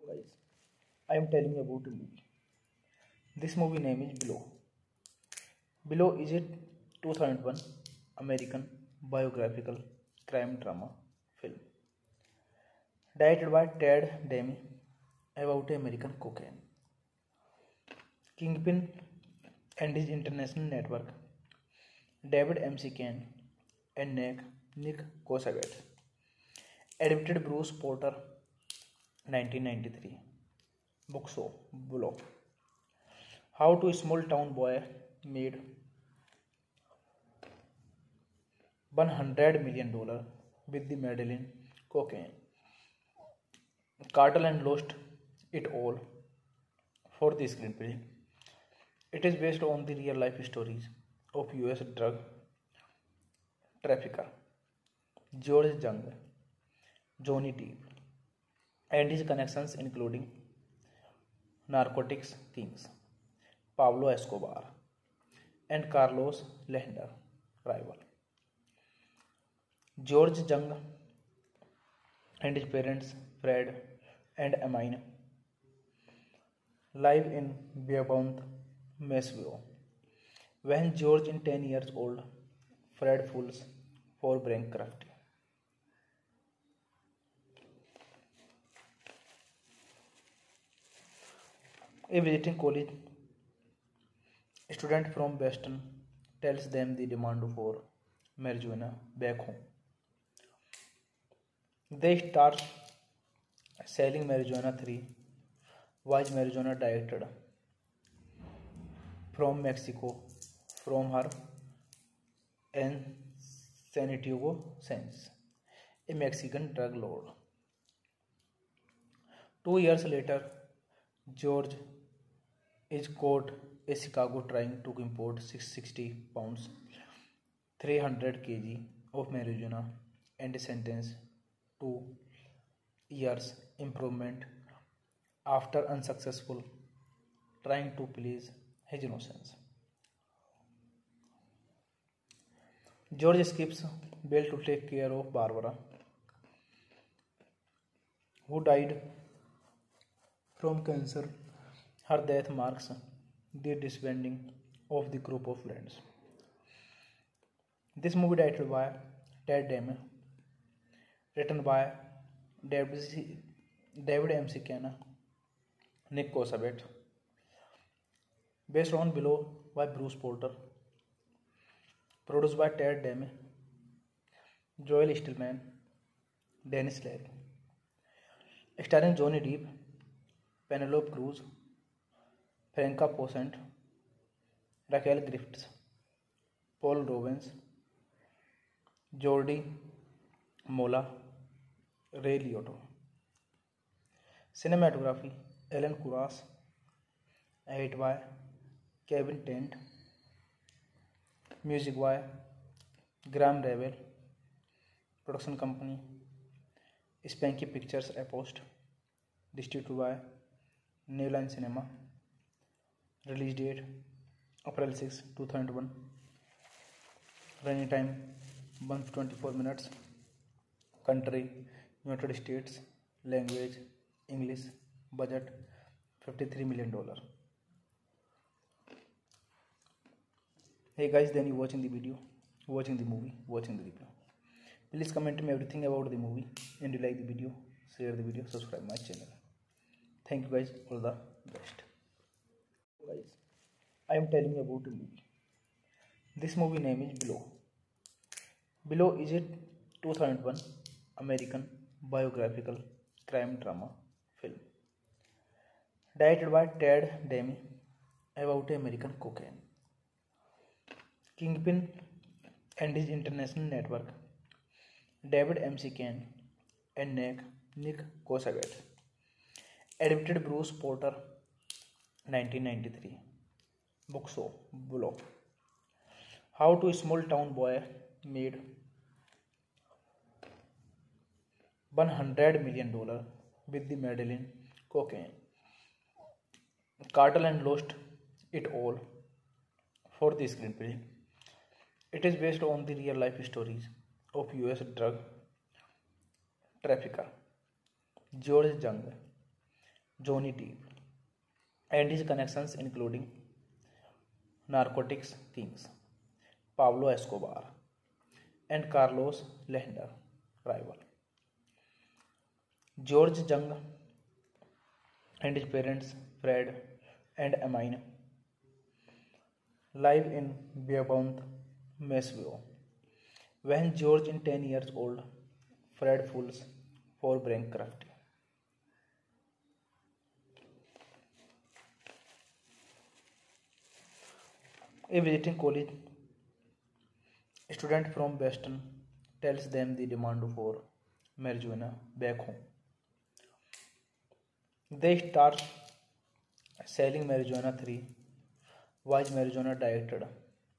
Guys, I am telling you about a movie. This movie name is Below. Below is a 2001 American biographical crime drama film directed by Ted Demme about American cocaine kingpin and his international network, David McCann and Nick Kosavet. Adapted Bruce Porter, 1993. Book so Below. How to a small town boy made $100 million with the Medellin cocaine cartel and lost it all for the screenplay. It is based on the real life stories of US drug trafficker George Jung, Johnny Depp, and his connections including narcotics kings Pablo Escobar and Carlos Lehner rival. George Jung and his parents Fred and Amine live in Beaumont, Missouri. When George is 10 years old, Fred falls for bankruptcy. A visiting college student from Boston tells them the demand for marijuana back home. They start selling marijuana 3 was marijuana directed from Mexico from her and Santiago Sanz, a Mexican drug lord. 2 years later, George is caught in Chicago trying to import 660 pounds, 300 kg of marijuana and sentenced to years imprisonment after unsuccessful trying to please his innocence. George skips bail to take care of Barbara, who died from cancer. Her death marks the disbanding of the group of friends. This movie directed by Ted Demme, written by David McCann, Nick Kosavet, based on Below by Bruce Porter, produced by Ted Demme, Joel Stillman, Dennis Leary, starring Johnny Depp, Penelope Cruz, Franca Potente, Raquel Griffiths, Paul Rubens, Jordi Mola, Ray Liotta. Cinematography Alan Kuras, edited by Kevin Tent, music by Graham Revel, production company Spanky Pictures Apost, distributed by New Line Cinema, release date April 6, 2001, running time 124 minutes, country United States, language English, budget $53 million. Hey guys, then you watching the video, watching the movie, watching the review. Please comment me everything about the movie, and you like the video, share the video, subscribe my channel. Thank you guys, all the best. Guys, I am telling you about a movie. This movie name is Below. Below is a 2001 American biographical crime drama film directed by Ted Demme about American cocaine kingpin and his international network, David McCann and Nick Kosavet. Adapted Bruce Porter, 1993. Book so Below. How to a small town boy made $100 million with the Medellin cocaine cartel and lost it all for the screenplay. It is based on the real life stories of US drug trafficker George Jung, Johnny Depp, and his connections including narcotics kings Pablo Escobar and Carlos Lehner rival. George Jung and his parents Fred and Amine live in Beaumont, Massachusetts. When George is 10 years old, Fred falls for bankruptcy. A visiting college student from Boston tells them the demand for marijuana back home. They start selling marijuana 3 was marijuana directed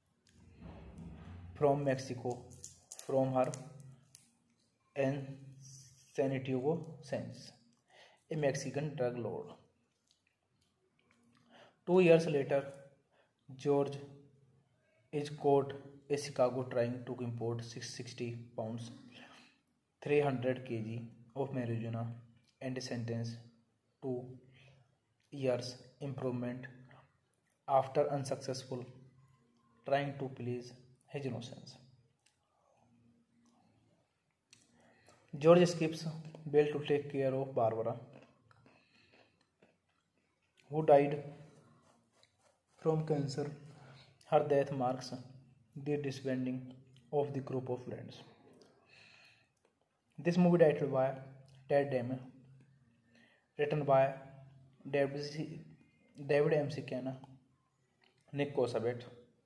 from Mexico from her and Santiago Sanchez, a Mexican drug lord. 2 years later, George is caught in Chicago trying to import 660 pounds, 300 kg of marijuana and sentenced to years imprisonment after unsuccessful trying to please his innocence. George skips bail to take care of Barbara, who died from cancer. Her death marks the disbanding of the group of friends. This movie directed by Ted Damon, written by David M. Sienna, Nick Kosabet,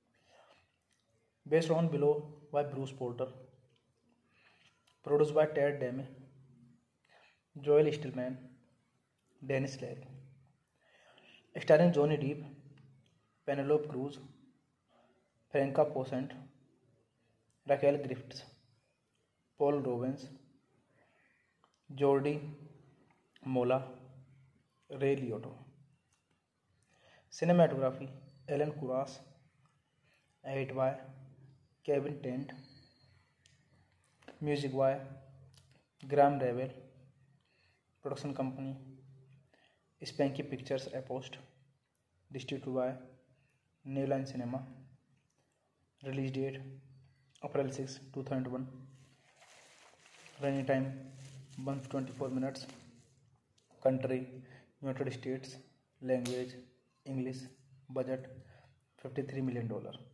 based on Below by Bruce Porter, produced by Ted Damon, Joel Stillman, Dennis Leary, starring Johnny Depp, Penelope Cruz, Franca Potente, Raquel Griffiths, Paul Rubens, Jordi Mola, Ray Liotta. Cinematography Alan Kuras, edited by Kevin Tent, music by Graham Revel, production company Spanky Pictures Apost, distributed by New Line Cinema, release date April 6, 2001, running time 124 minutes, country United States, language English, budget $53 million.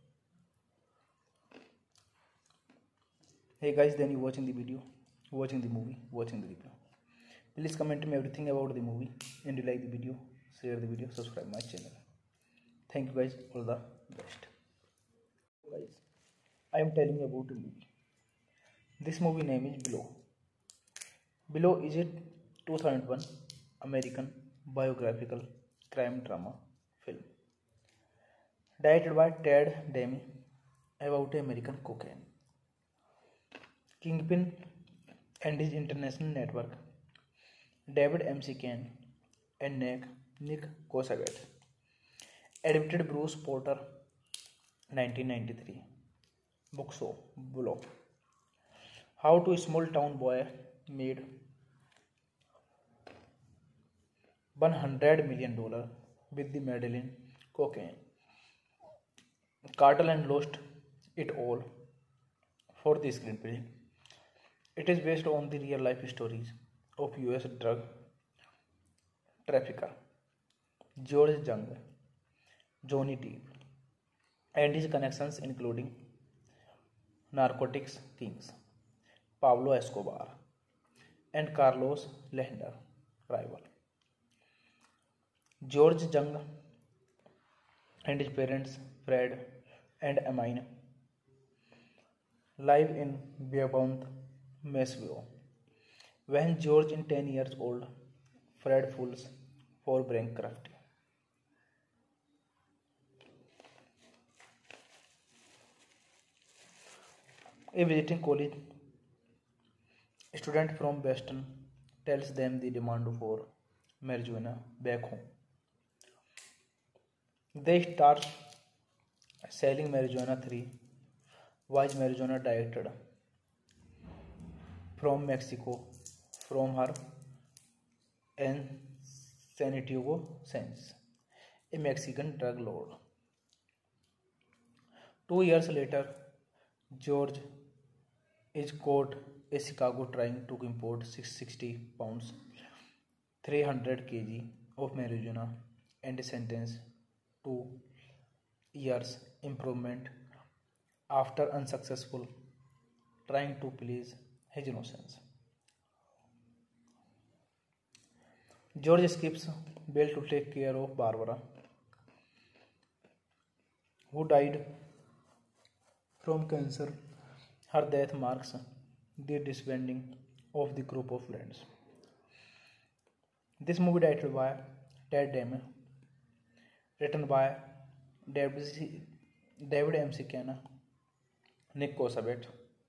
Hey guys, then you watching the video, watching the movie, watching the review. Please comment me everything about the movie, and you like the video, share the video, subscribe my channel. Thank you guys, all the best. Guys, I am telling you about a movie. This movie name is Below. Below is a 2001 American biographical crime drama film directed by Ted Damon about American cocaine kingpin and his international network, David M. Sienna and Nick Kosabet. Adapted Bruce Porter, 1993. Book show Below. How to a small town boy made $100 million with the Medellin cocaine cartel and lost it all for the screenplay. It is based on the real life stories of US drug trafficker George Jung, Johnny Depp, and his connections including narcotics kings Pablo Escobar and Carlos Lehner rival. George Jung and his parents Fred and Amine live in Beaumont, Massachusetts. When George is 10 years old, Fred falls for bankruptcy. A visiting college student from Boston tells them the demand for marijuana back home. They start selling marijuana 3 was marijuana directed from Mexico from her and Santiago Sanz, a Mexican drug lord. 2 years later, George is caught in Chicago trying to import 660 pounds, 300 kg of marijuana and sentenced to years imprisonment after unsuccessful trying to please his innocence. George skips bail to take care of Barbara, who died from cancer. Her death marks the disbanding of the group of friends. This movie directed by Ted Damon, written by David M. Sienna, Nick Kosabet,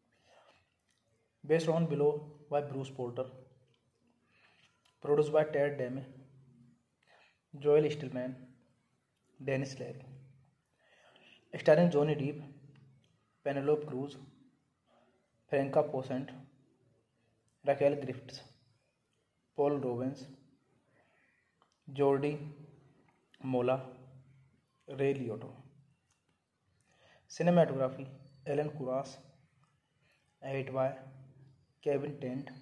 based on Below by Bruce Porter, produced by Ted Damon, Joel Stillman, Dennis Leary, starring Johnny Depp, Penelope Cruz, Franca Potente, Raquel Griffiths, Paul Rubens, Jordi Mola, Ray Liotta. Cinematography Alan Kuras, edited by Kevin Tent,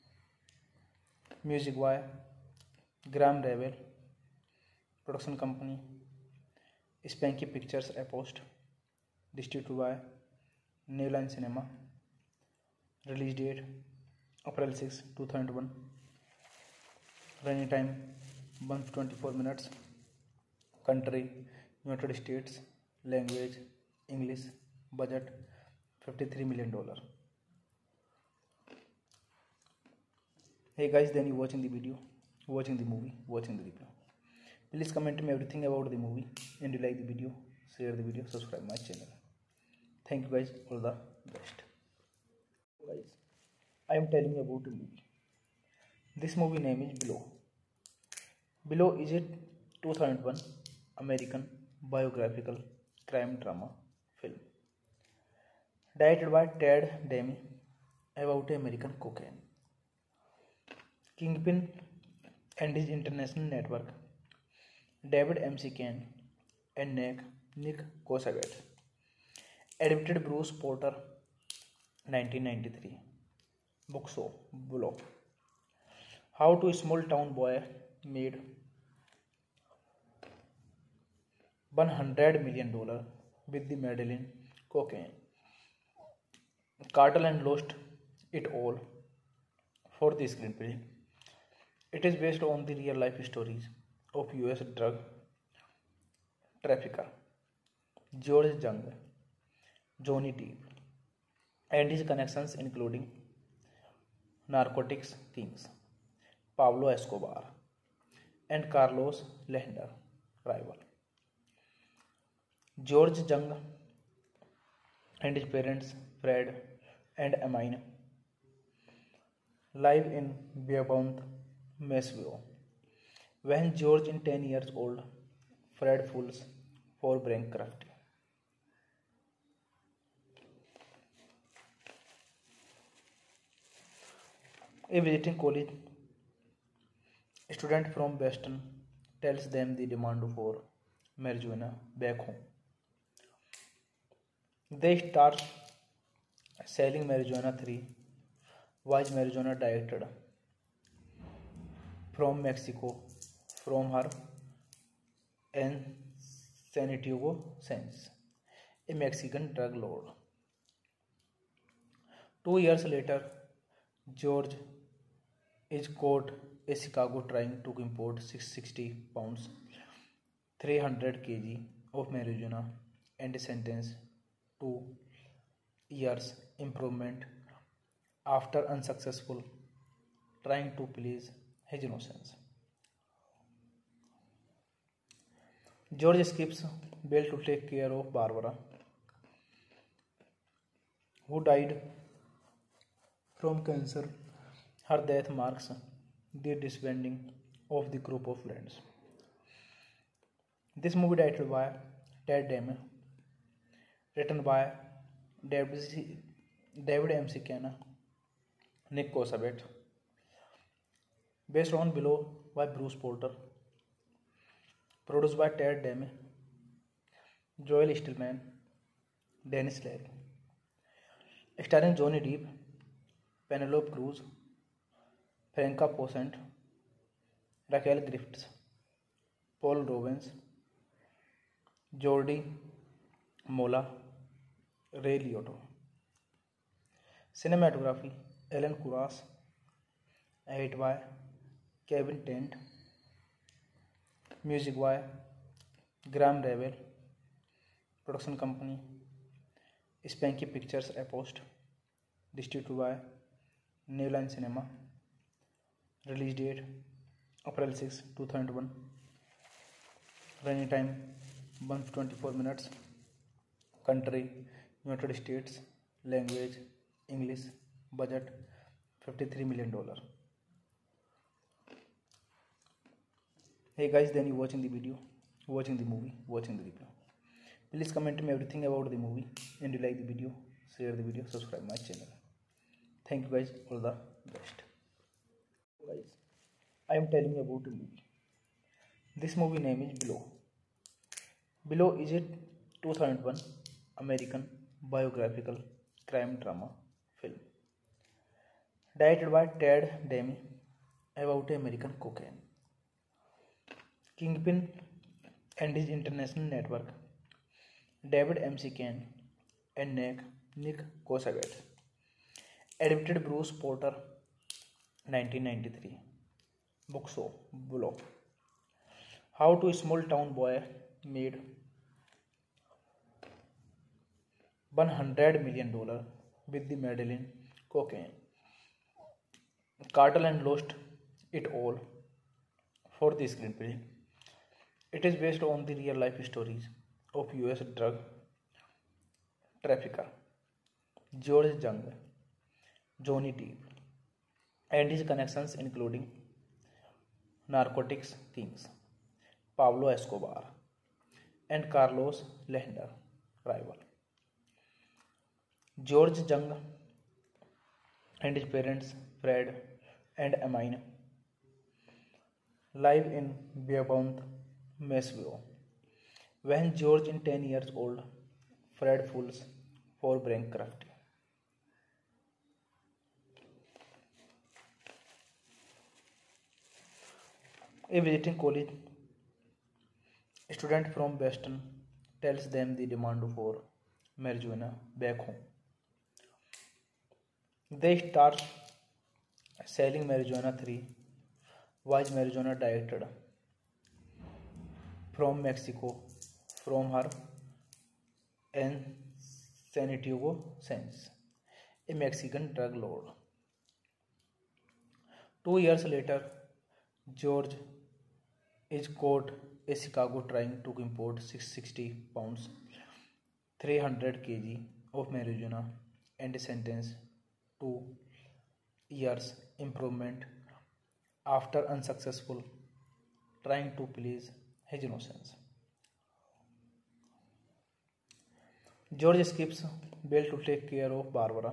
music by Graham Revel, production company Spanky Pictures Apost, distributed by New Line Cinema, release date April 6, 2001, running time 124 minutes, country United States, language English, budget $53 million. Hey guys, then you watching the video, watching the movie, watching the review. Please comment me everything about the movie, and you like the video, share the video, subscribe my channel. Thank you guys, all the best. Guys, I am telling you about a movie. This movie name is Below. Below is a 2001 American biographical crime drama film directed by Ted Damon about American cocaine kingpin and his international network, David M. Sienna and Nick Kosabet. Adapted Bruce Porter, 1993. Book show Below. How to a small town boy made $100 million with the Medellin cocaine cartel and lost it all for the screenplay. It is based on the real life stories of US drug trafficker George Jung, Johnny Depp, and his connections including narcotics kings Pablo Escobar and Carlos Lehner rival. George Jung and his parents Fred and Amine live in Beaumont, Missouri. When George is 10 years old, Fred falls for bankruptcy. A visiting college student from Boston tells them the demand for marijuana back home. They start selling marijuana. 3 was marijuana directed from Mexico from her and Santiago Sanz, a Mexican drug lord. 2 years later, George is caught in Chicago trying to import 660 pounds, 300 kg of marijuana and sentenced to years imprisonment after unsuccessful trying to please his innocence. George skips bail to take care of Barbara, who died from cancer. Her death marks the disbanding of the group of friends. This movie directed by Ted Damon, written by David M. Sienna, Nick Kosabet, based on Below by Bruce Porter, Produced by Ted Demme, Joel Stillman, Dennis Leary. Starring Johnny Depp, Penelope Cruz, Franca Potente, Raquel Griffiths, Paul Rubens, Jordi Mola, Ray Liotta. Cinematography Alan Kuras, edit by Kevin Tent, music by Graham Revel, production company Spanky Pictures Apost, distributed by New Line Cinema, release date April 6, 2001, running time 124 minutes, country United States, language English, budget $53 million. Hey guys, then you watching the video, watching the movie, watching the review. Please comment me everything about the movie, and you like the video, share the video, subscribe my channel. Thank you guys, all the best. Guys, I am telling you about a movie. This movie name is Below. Below is a 2001 American biographical crime drama film directed by Ted Demme about American cocaine kingpin and his international network, David MC Kane and Nick Kosavet. Adapted Bruce Porter, 1993. Book show Below. How to a small town boy made $100 million with the Medellin cocaine cartel and lost it all for the screenplay. It is based on the real life stories of US drug trafficker George Jung, Johnny Depp, and his connections including narcotics kings Pablo Escobar and Carlos Lehner rival. George Jung and his parents Fred and Amine live in Beaumont, Missouri. When George is 10 years old, Fred falls for bankruptcy. A visiting college student from Boston tells them the demand for marijuana back home. They start selling marijuana. 3 was marijuana directed from Mexico from her and Santiago Sanz, a Mexican drug lord. 2 years later, George is caught in Chicago trying to import 660 pounds, 300 kg of marijuana and sentenced to years imprisonment after unsuccessful trying to please his innocence. George skips bail to take care of Barbara,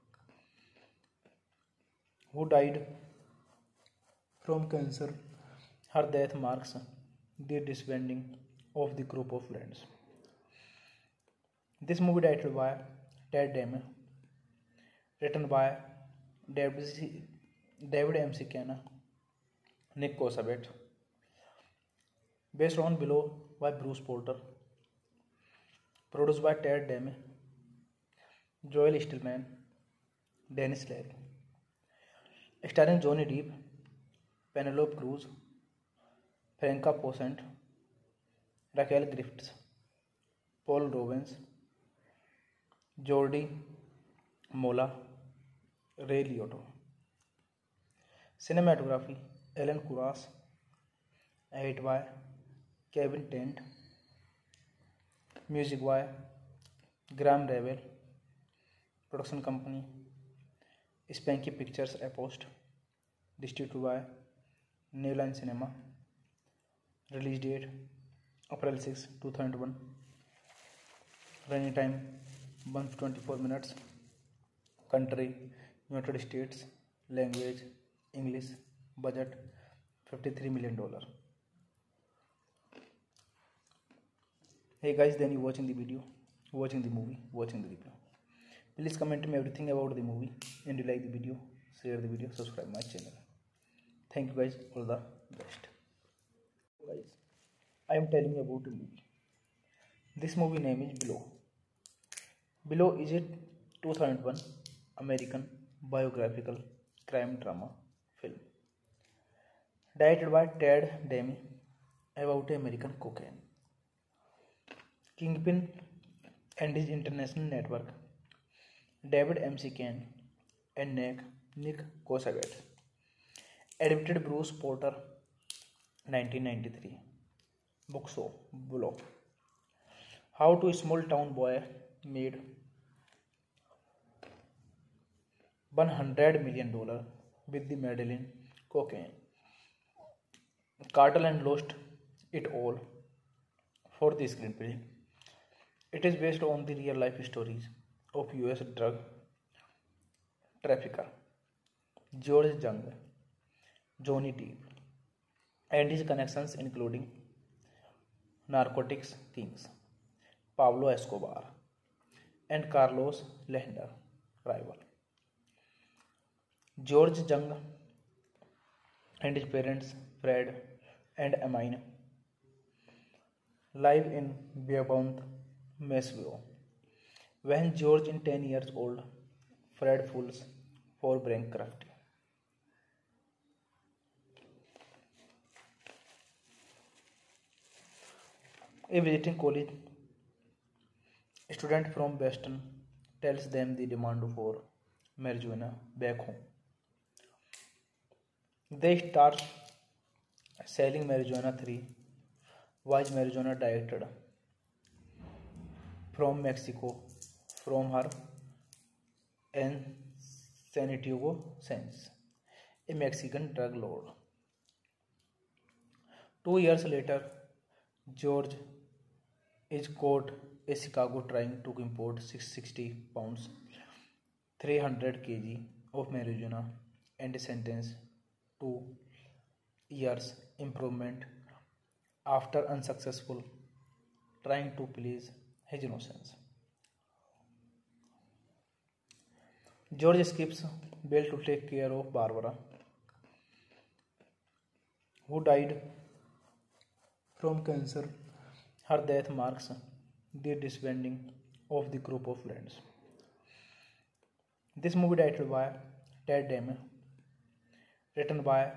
who died from cancer. Her death marks the disbanding of the group of friends. This movie directed by Ted Demme, written by David MC Kane, Nick Kosavet, based on Below by Bruce Porter, produced by Ted Demme, Joel Stillman, Dennis Leary, starring Johnny Depp, Penelope Cruz, Franca Potente, Raquel Griffiths, Paul Rubens, Jordi Mola, Ray Liotta. Cinematography Alan Kuras, edit by Kevin Tent, music by Graham Revel, production company Spanky Pictures Apost, distributed by New Line Cinema, release date April 6, 2001, running time 124 minutes, country United States, language English, budget $53 million. Hey guys, then you watching the video, watching the movie, watching the review. Please comment me everything about the movie, and you like the video, share the video, subscribe my channel. Thank you guys, all the best. Guys, I am telling you about a movie. This movie name is Below. Below is a 2001 American biographical crime drama film directed by Ted Demme about American cocaine kingpin and his international network, David MC Kane and Nick Kosavet. Adapted Bruce Porter, 1993. Book so Below. How to a small town boy made $100 million with the Medellin cocaine cartel and lost it all for the screenplay. It is based on the real life stories of US drug trafficker George Jung, Johnny Depp, and his connections including narcotics kings Pablo Escobar and Carlos Lehner rival. George Jung and his parents Fred and Amine live in Beaumont, Missouri. When George is 10 years old, Fred falls for bankruptcy. A visiting college student from Boston tells them the demand for marijuana back home. They start selling marijuana 3 was marijuana directed from Mexico from her and Santiago Sanz, a Mexican drug lord. 2 years later, George is caught in Chicago trying to import 660 pounds, 300 kg of marijuana and is sentenced to years imprisonment after unsuccessful trying to please his innocence. George escapes bail to take care of Barbara, who died from cancer. Her death marks the disbanding of the group of friends. This movie directed by Ted Demme, written by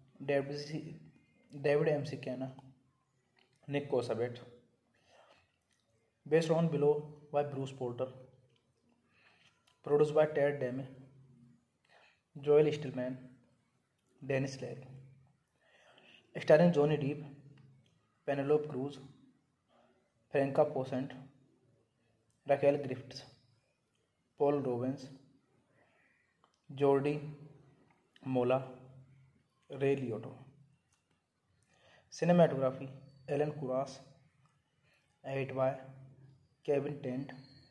David MC Kane, Nick Kosavet, based on Below by Bruce Porter, produced by Ted Demme, Joel Stillman, Dennis Leary, starring Johnny Depp, Penelope Cruz, Franca Potente, Raquel Griffiths, Paul Robbins, Jordi Mola, Ray Liotta. Cinematography Alan Kuras, edit by Kevin Tent,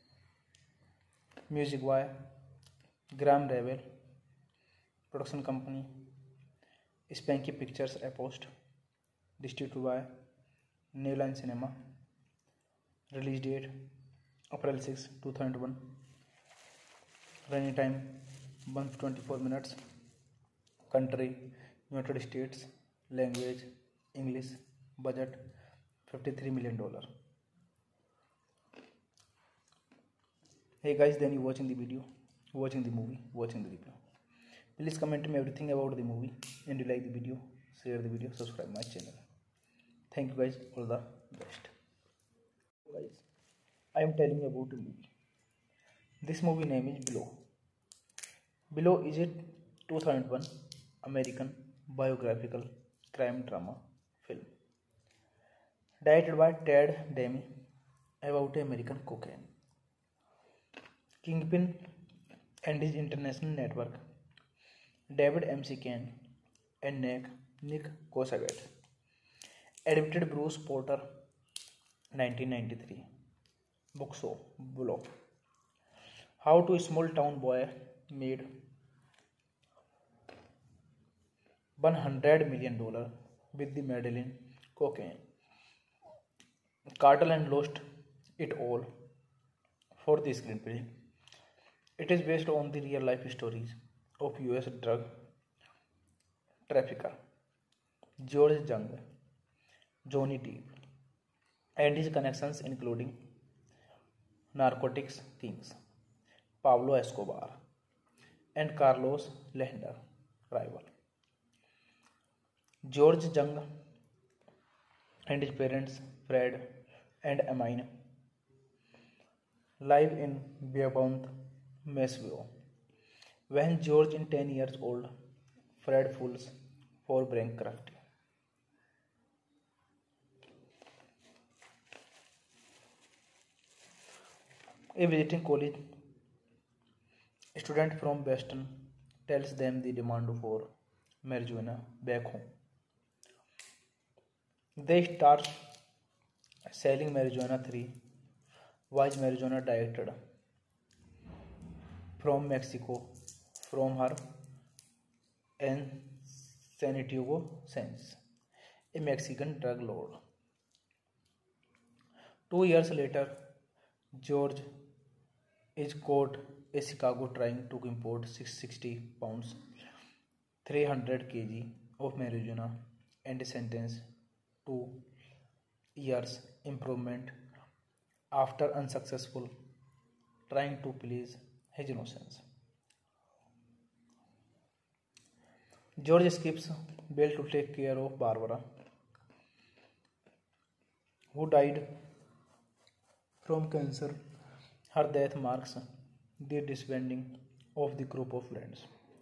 music by Graham Revel, production company Spanky Pictures Post, distributed by New Line Cinema, release date April 6, 2001, running time 124 minutes, country United States, language English, budget $53 million. Hey guys, then you watching the video, watching the movie, watching the review. Please comment me everything about the movie, and you like the video, share the video, subscribe my channel. Thank you guys, all the best. Guys, I am telling you about a movie. This movie name is Below. Below is a 2001 American biographical crime drama film directed by Ted Demme about American cocaine kingpin and his international network, David MC Kane and Nick Kosavet. Adapted Bruce Porter, 1993. Book so Below. How to a small town boy made $100 million with the Medellin cocaine Cartel and lost it all for the screenplay. It is based on the real life stories of US drug trafficker George Jung, Johnny Depp, and his connections including narcotics kings Pablo Escobar and Carlos Lehner rival. George Jung and his parents Fred and Amine live in Beaumont, Massachusetts. When George is 10 years old, Fred falls for bankruptcy. A visiting college student from Boston tells them the demand for marijuana back home. They start selling marijuana 3 was marijuana directed from Mexico from her and Santiago Sanz, a Mexican drug lord. 2 years later, George is caught in Chicago trying to import 660 pounds, 300 kg of marijuana and is sentenced to years imprisonment after unsuccessful trying to please his innocence. George skips bail to take care of Barbara, who died from cancer. Her death marks the disbanding of the group of friends.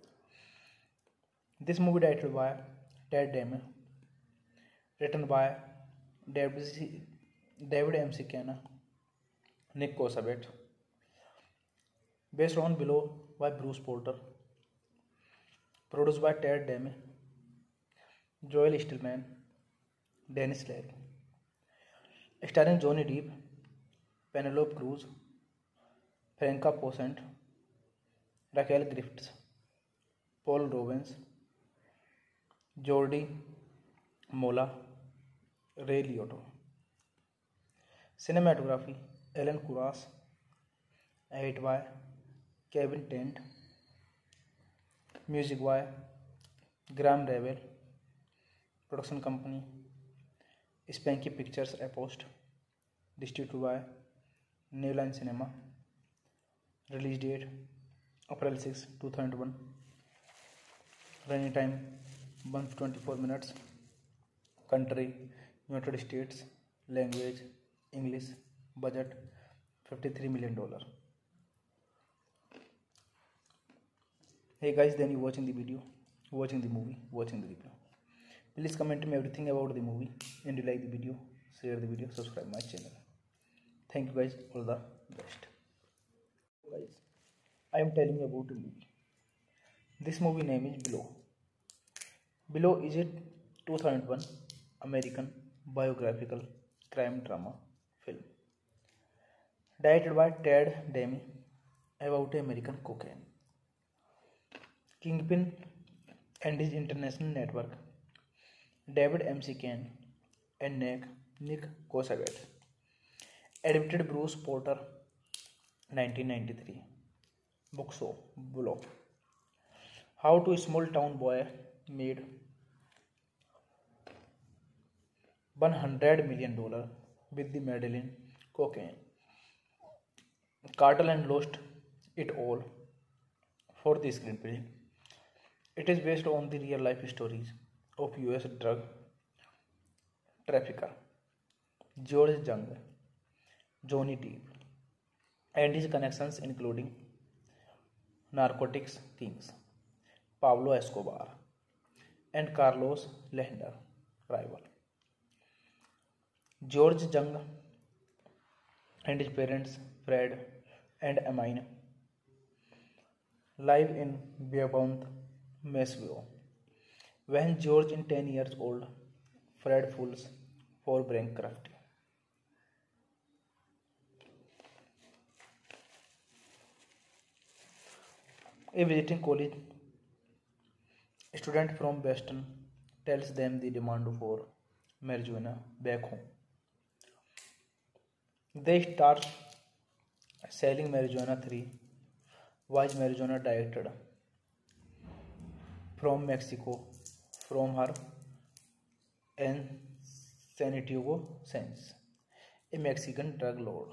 This movie directed by Ted Damon, written by David M. Kenna, Nick Kosabet, based on Below by Bruce Porter, produced by Ted Damon, Joel Stillman, Dennis Leary, starring Johnny Depp, Penelope Cruz, Franca Potente, Raquel Griffiths, Paul Robbins, Jordi Mola, Ray Liotta. Cinematography Alan Kuras, edit by Kevin Tent, music by Graham Revel, production company Spanky Pictures Post, distributed by New Line Cinema, release date April 6, 2001, running time 124 minutes, country United States, language English, budget $53 million. Hey guys, then you watching the video, watching the movie, watching the review. Please comment me everything about the movie, and you like the video, share the video, subscribe my channel. Thank you guys, all the best. Guys, I am telling you about a movie. This movie name is Below. Below is a 2001 American biographical crime drama film directed by Ted Damon about American cocaine kingpin and his international network, David M. Kane and Nick Kosabet. Adapted Bruce Porter, 1993. Book show Below. How to a small town boy made $100 million with the Medellin cocaine cartel and lost it all for the screenplay. It is based on the real life stories of US drug trafficker George Jung, Johnny Depp, and his connections including narcotics kings Pablo Escobar and Carlos Lehner rival. George Jung and his parents Fred and Amine live in Beaumont, Massachusetts. When George is 10 years old, Fred falls for bankruptcy. A visiting college student from Boston tells them the demand for marijuana back home. They start selling marijuana 3. Why is marijuana directed from Mexico from her and Santiago Sanz, a Mexican drug lord.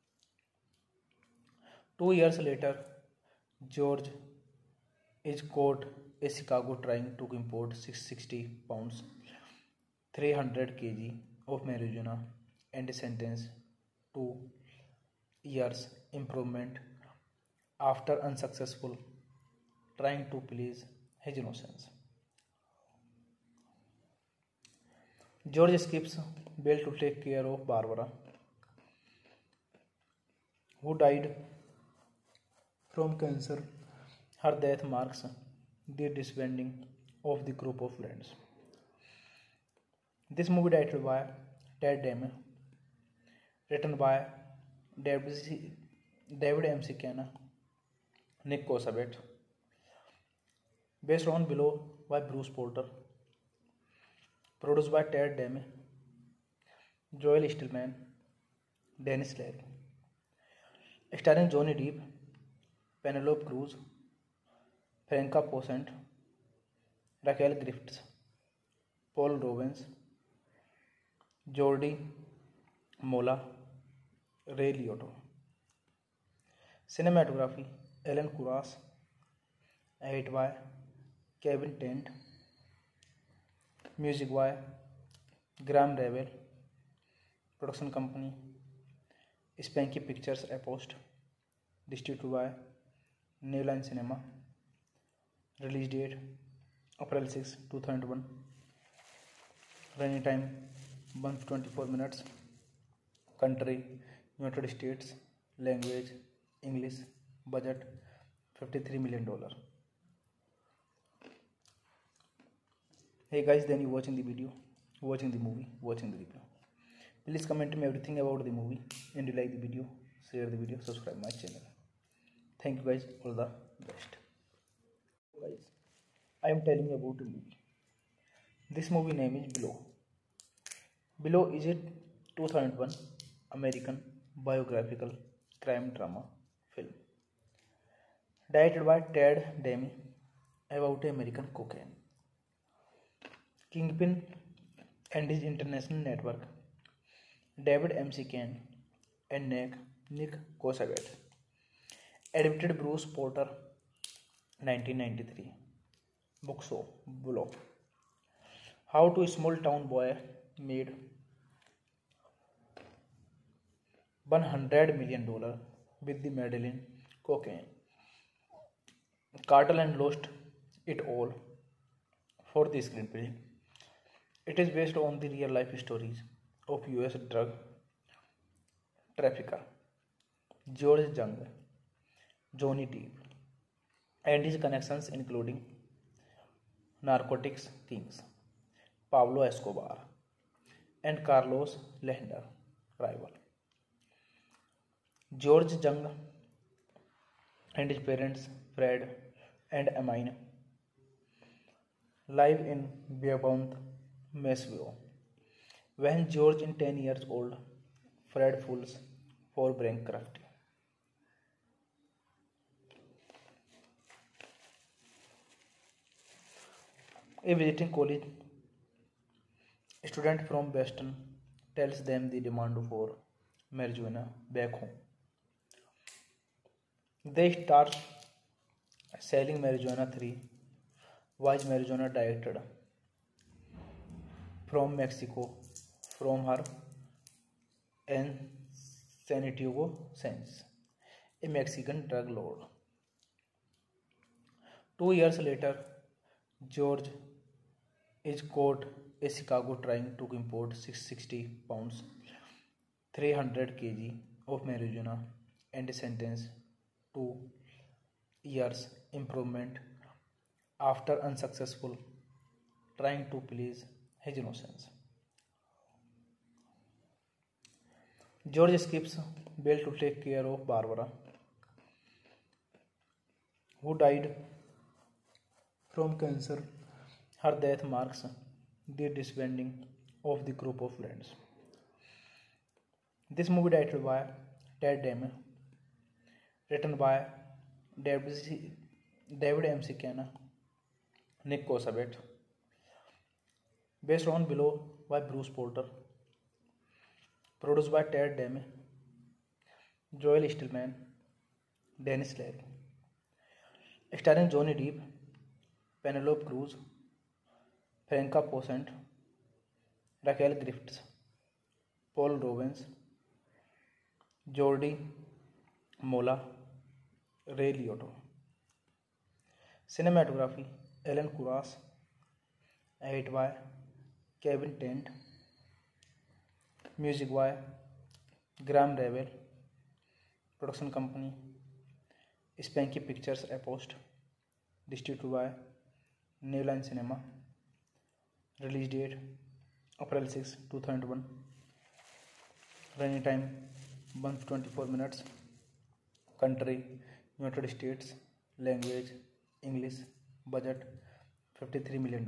2 years later, George is caught in Chicago trying to import 660 pounds, 300 kg of marijuana and is sentenced to years imprisonment after unsuccessful trying to plead his innocence. George skips bail to take care of Barbara, who died from cancer. Her death marks the disbanding of the group of friends. This movie directed by Ted Damon, written by David M. Canna, Nick Kosabet, based on Below by Bruce Porter, produced by Ted Damon, Joel Stillman, Dennis Leary, starring Johnny Depp, Penelope Cruz, Franca Potente, Raquel Griffiths, Paul Rubens, Jordi Mola, Ray Liotta. Cinematography Alan Kuras, edit by Kevin Tent, music by Graham Revel, production company Spanky Pictures Post, distributed by New Line Cinema, release date April 6, 2001, running time 124 minutes, country United States, language English, budget $53 million. Hey guys, then you watching the video, watching the movie, watching the review. Please comment me everything about the movie, and you like the video, share the video, subscribe my channel. Thank you guys, all the best. Guys, I am telling you about a movie. This movie name is Below. Below is a 2001 American biographical crime drama film directed by Ted Damon about American cocaine kingpin and his international network, David M. Canna and Nick Kosabet. Adapted Bruce Porter, 1993. Book show Below. How to a small town boy made $100 million with the Medellin cocaine cartel and lost it all for the screenplay. It is based on the real life stories of US drug trafficker George Jung, Johnny Depp, and his connections including narcotics kings Pablo Escobar and Carlos Lehner rival. George Jung and his parents Fred and Amine live in Beaumont, Missouri. When George is 10 years old, Fred falls for bankruptcy. A visiting college student from Boston tells them the demand for marijuana back home. They start selling marijuana 3. Why is marijuana directed from Mexico from her and Santiago Sanz, a Mexican drug lord. 2 years later, George is caught in Chicago trying to import 660 pounds, 300 kg of marijuana and is sentenced to years imprisonment after unsuccessful trying to plead his innocence. George skips bail to take care of Barbara, who died from cancer. Her death marks the disbanding of the group of friends. This movie directed by Ted Damon, written by David M. C. Kenna, Nick Kosabet, based on below by Bruce Porter, produced by Ted Damon, Joel Stillman, Dennis Leary, starring Johnny Depp, Penelope Cruz, Franca Potente, Raquel Griffiths, Paul Rubens, Jordi Mola, Ray Liotta. Cinematography Alan Kuras, edit by Kevin Tent, music by Graham Revel, production company Spanky Pictures Apost, distributed by New Line Cinema, release date April 6, 2001, running time 124 minutes, country United States, language English, budget $53 million.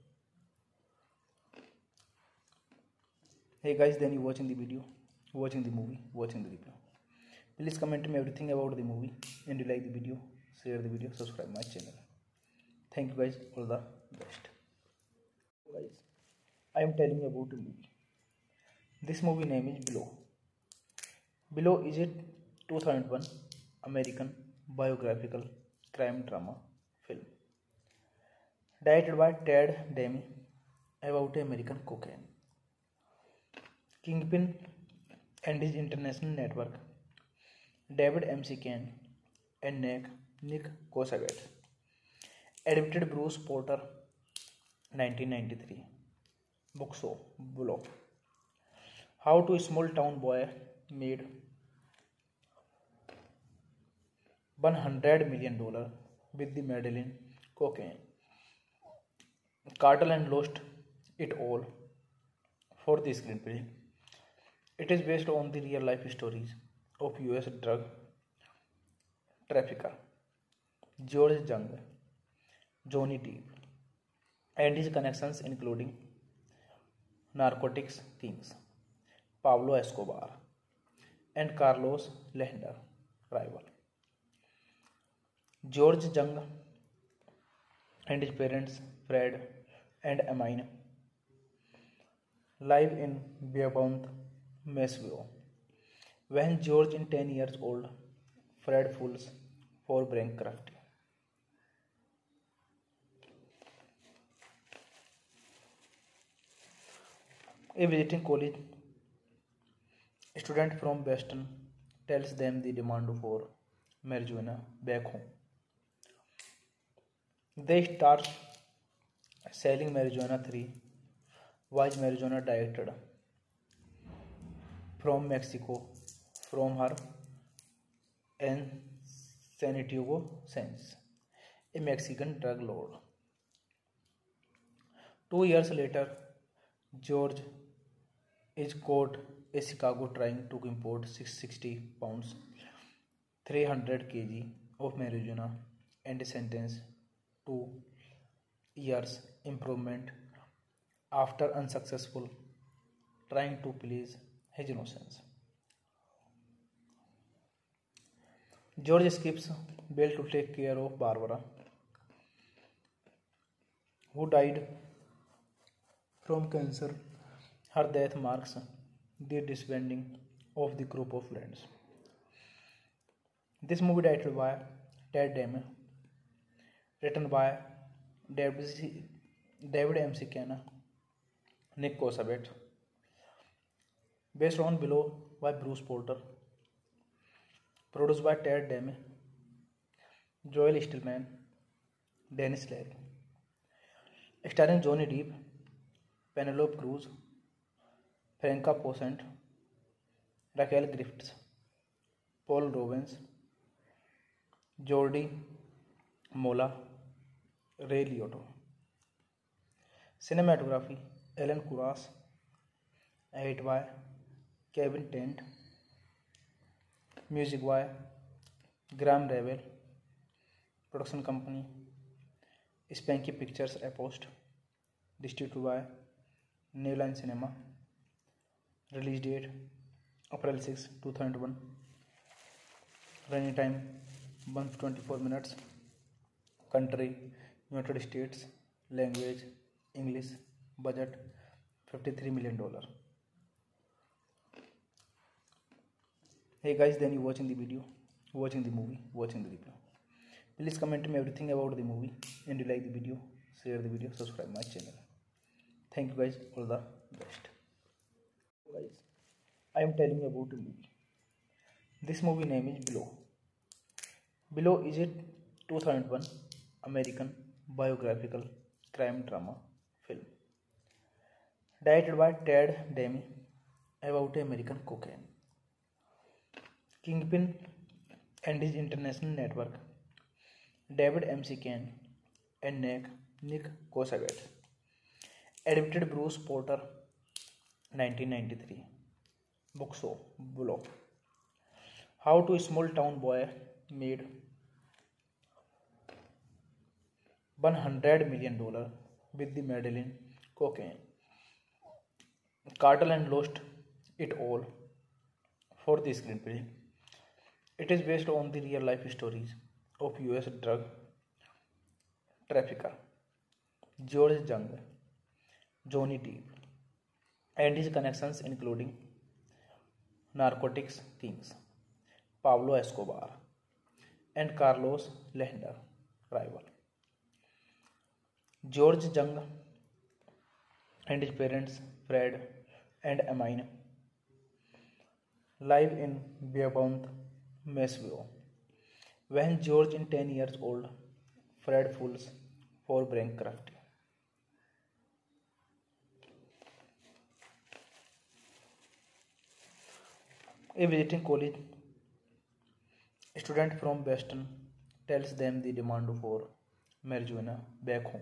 Hey guys, then you watching the video, watching the movie, watching the review. Please comment me everything about the movie, and you like the video, share the video, subscribe my channel. Thank you guys, all the best. Guys, I am telling you about the movie. This movie name is Below. Below is a 2001 American biographical crime drama film directed by Ted Damon about American cocaine kingpin and his international network, David M. C. Kane and Nick Kosabet. Adapted Bruce Porter, 1993. Book show Below. How to a small town boy made $100 million with the Medellin cocaine cartel and lost it all for the screenplay. It is based on the real life stories of US drug trafficker George Jung, Johnny Depp, and his connections including narcotics kings Pablo Escobar and Carlos Lehner rival. George Jung and his parents Fred and Amine live in Beaumont, Missouri. When George is 10 years old, Fred falls for bankruptcy. A visiting college student from Boston tells them the demand for marijuana back home. They start selling marijuana 3 was marijuana directed from Mexico from her and Santiago Sanz, a Mexican drug lord. 2 years later, George is caught in Chicago trying to import 660 pounds, 300 kg of marijuana and is sentenced to years imprisonment after unsuccessful trying to please his innocence. George escapes bail to take care of Barbara, who died from cancer. Her death marks the disbanding of the group of friends. This movie directed by Ted Damon, written by David M. C. Kenna, Nick Kosabet, based on below by Bruce Porter, produced by Ted Damon, Joel Stillman, Dennis Leary, starring Johnny Depp, Penelope Cruz, Franca Potente, Raquel Griffiths, Paul Rubens, Jordi Mola, Ray Liotta. Cinematography Alan Kuras, edit by Kevin Tent, music by Graham Revel, production company Spanky Pictures Apost, distributed by New Line Cinema, release date April 6, 2001. Running time 124 minutes. Country United States. Language English. Budget $53 million. Hey guys, then you watching the video, watching the movie, watching the review. Please comment me everything about the movie, and you like the video, share the video, subscribe my channel. Thank you guys, all the best. Guys, I am telling you about a movie. This movie name is Below. Below is a 2001 American biographical crime drama film directed by Ted Demme about American cocaine kingpin and his international network, David McCann and Nick Kosavet. Adapted Bruce Porter, 1993. Book so Below. How to a small town boy made $100 million with the Medellin cocaine cartel and lost it all for the screenplay. It is based on the real life stories of US drug trafficker George Jung, Johnny Depp, and his connections including narcotics kings Pablo Escobar and Carlos Lehner rival. George Jung and his parents Fred and Amine live in Beaumont, Missouri. When George is 10 years old, Fred falls for bankruptcy. A visiting college student from Boston tells them the demand for marijuana back home.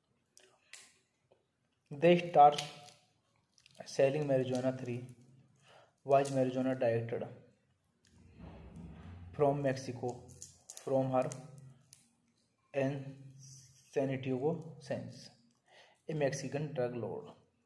They start selling marijuana 3 was marijuana directed from Mexico from her and Santiago Sanz, a Mexican drug lord.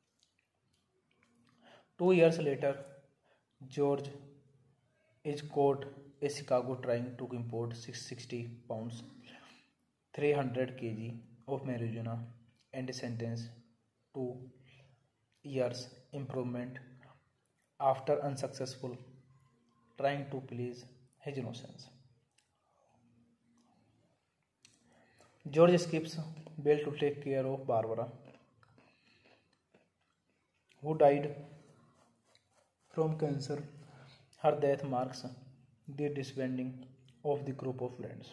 2 years later, George is caught in Chicago trying to import 660 pounds, 300 kg of marijuana and is sentenced to years imprisonment after unsuccessful trying to please his innocence. George escapes bail to take care of Barbara, who died from cancer. Her death marks the disbanding of the group of friends.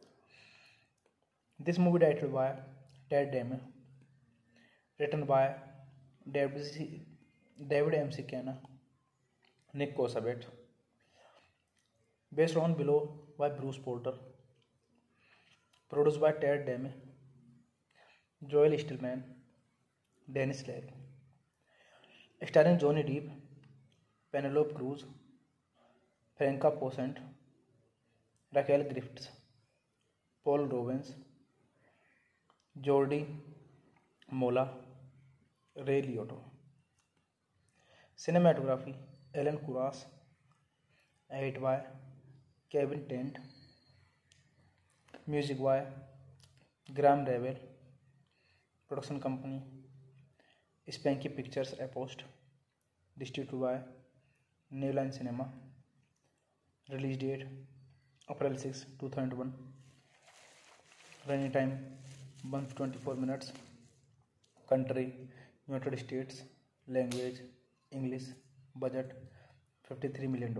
This movie directed by Ted Demme, written by David McCann, Nick Kosavet, based on Below by Bruce Porter, produced by Ted Demme, Joel Stillman, Dennis Leary, starring Johnny Depp, Penelope Cruz, Franca Potente, Raquel Griffiths, Paul Robbins, Jordi Mola, Ray Liotta. Cinematography Alan Kuras, edit by Kevin Tent, music by Graham Revel, production company Spanky Pictures Post, distributed by New Line Cinema, release date April 6, 2001, running time 124 minutes, country United States, language English, budget $53 million.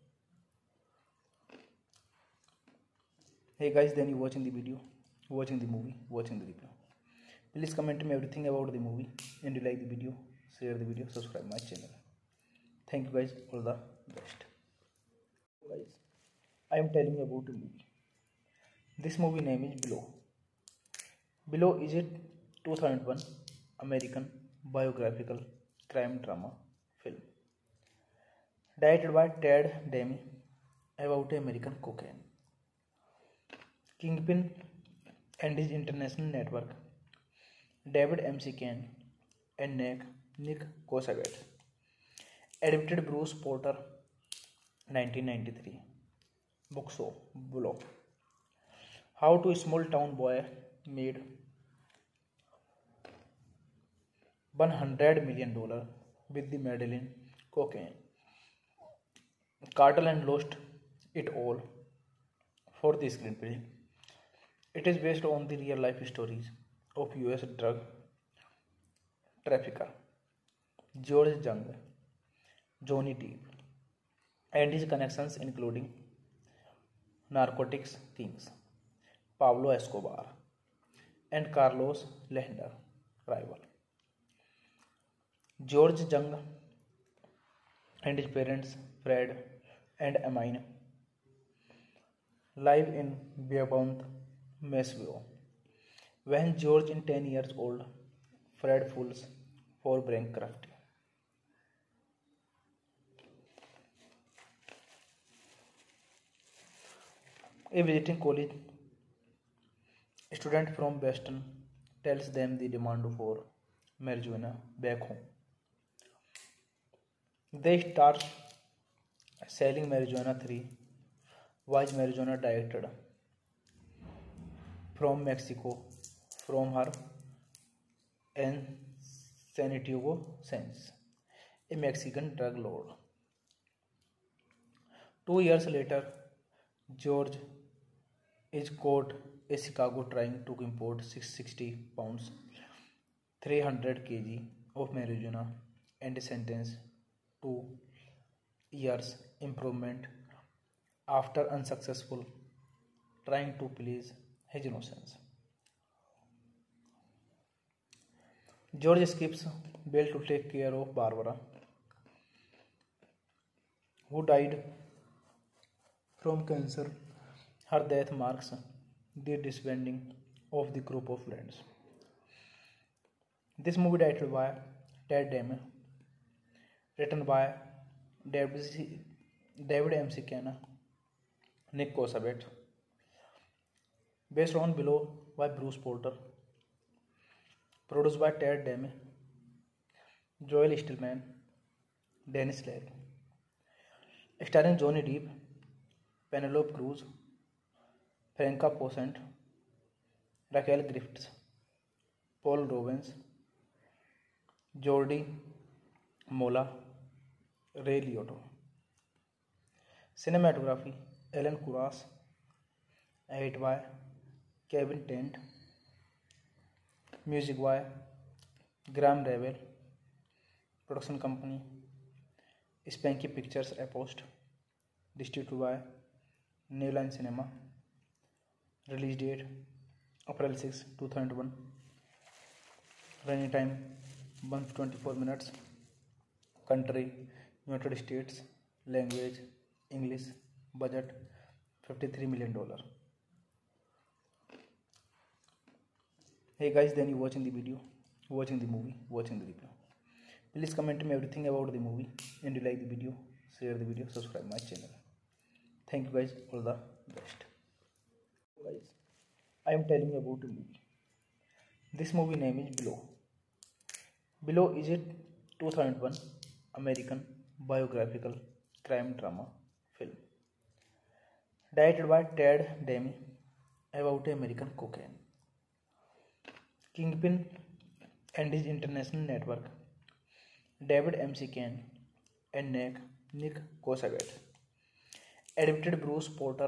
Hey guys, then you watching the video, watching the movie, watching the review. Please comment me everything about the movie, and you like the video, share the video, subscribe my channel. Thank you guys, all the best. Guys, I am telling you about a movie. This movie name is Below. Below is a 2001 American biographical crime drama film directed by Ted Demme about American cocaine kingpin and his international network, David McCann and Nick Kosavet. Adapted Bruce Porter, 1993. Bookso below. How to small town boy made $100 million with the Medellin cocaine cartel and lost it all for the screenplay. It is based on the real life stories of US drug trafficker George Jung, Johnny Depp, and his connections including narcotics kings Pablo Escobar and Carlos Lehner rival. George Jung and his parents Fred and Amine live in Beaumont, Massachusetts. When George is 10 years old, Fred falls for bankruptcy. A visiting college student from Boston tells them the demand for marijuana back home. They start selling marijuana 3 was marijuana directed from Mexico from her and Santiago Sanz, a Mexican drug lord. 2 years later, George is caught in Chicago trying to import 660 pounds, 300 kg of marijuana and is sentenced to years imprisonment after unsuccessful trying to please his innocence. George escapes bail to take care of Barbara, who died from cancer. Her death marks the disbanding of the group of friends. This movie directed by Ted Damon, written by David M. Sienna, Nick Kosabet, based on Below by Bruce Porter, produced by Ted Damon, Joel Stillman, Dennis Leary, starring Johnny Depp, Penelope Cruz, Franca Potente, Raquel Griffiths, Paul Robbins, Jordi Mola, Ray Liotta. Cinematography Alan Kuras, edit by Kevin Tent, music by Graham Revel, production company Spanky Pictures Apost, distributed by New Line Cinema, release date April 6, 2001, running time 124 minutes, country United States, language English, budget $53 million. Hey guys, then you watching the video, watching the movie, watching the review. Please comment me everything about the movie, and you like the video, share the video, subscribe my channel. Thank you guys, all the best. Guys, I am telling you about a movie. This movie name is Below. Below is a 2001 American biographical crime drama film directed by Ted Damon about American cocaine kingpin and his international network, David M. Sienna and Nick Kosabet. Adapted Bruce Porter,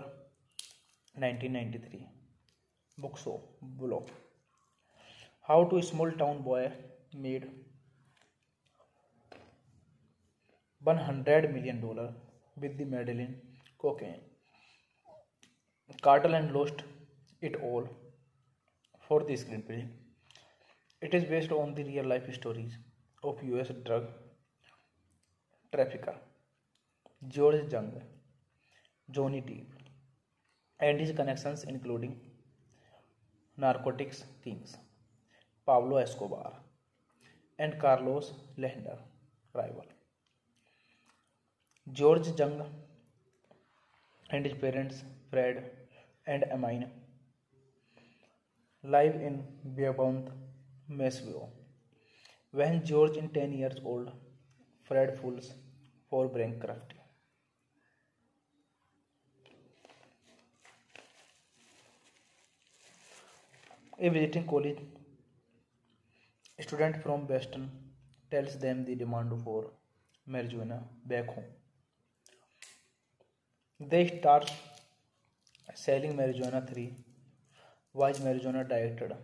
1993. Bookso Below. How to small town boy made $100 million with the Medellin cocaine cartel and lost it all for the screenplay. It is based on the real life stories of US drug trafficker George Jung, Johnny Depp, and his connections including narcotics kings Pablo Escobar and Carlos Lehner rival. George Jung and his parents Fred and Amine live in Beaumont, Massachusetts. When George is 10 years old, Fred falls for bankruptcy. A visiting college student from Western tells them the demand for marijuana back home. They start selling marijuana 3 was marijuana directed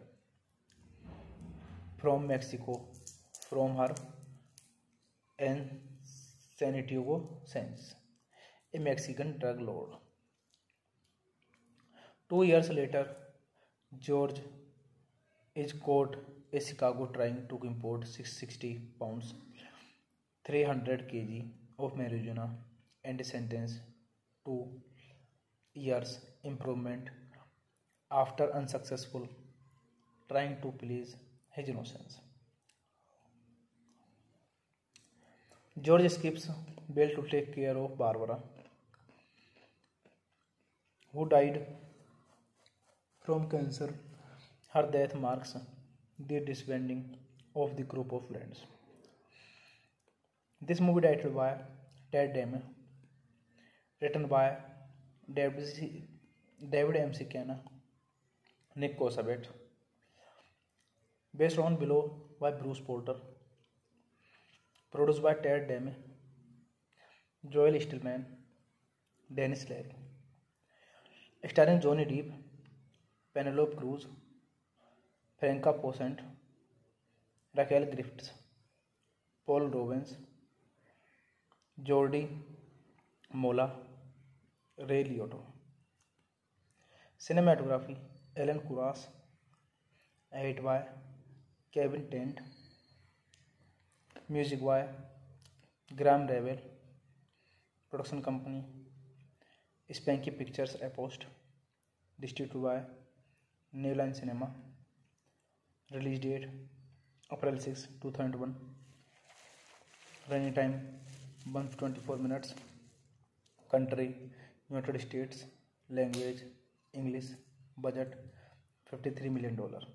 from Mexico from her and Santiago Sanz, a Mexican drug lord. 2 years later, George is caught in Chicago trying to import 660 pounds, 300 kg of marijuana and sentenced to years imprisonment after unsuccessful trying to please his innocence. George skips bail to take care of Barbara, who died from cancer. Her death marks the disbanding of the group of friends. This movie directed by Ted Damon, written by David M. Sienna, Nick Kosabet, based on Below by Bruce Porter, produced by Ted Damon, Joel Stillman, Dennis Leary, starring Johnny Depp, Penelope Cruz, Franca Potente, Raquel Griffiths, Paul Rubens, Jordi Mola, Ray Liotta. Cinematography Alan Kuras, edited by Kevin Tent, music by Graham Revel, production company Spanky Pictures Apost, distributed by New Line Cinema, release date April 6, 2001, running time 124 minutes, country United States, language English, budget $53 million.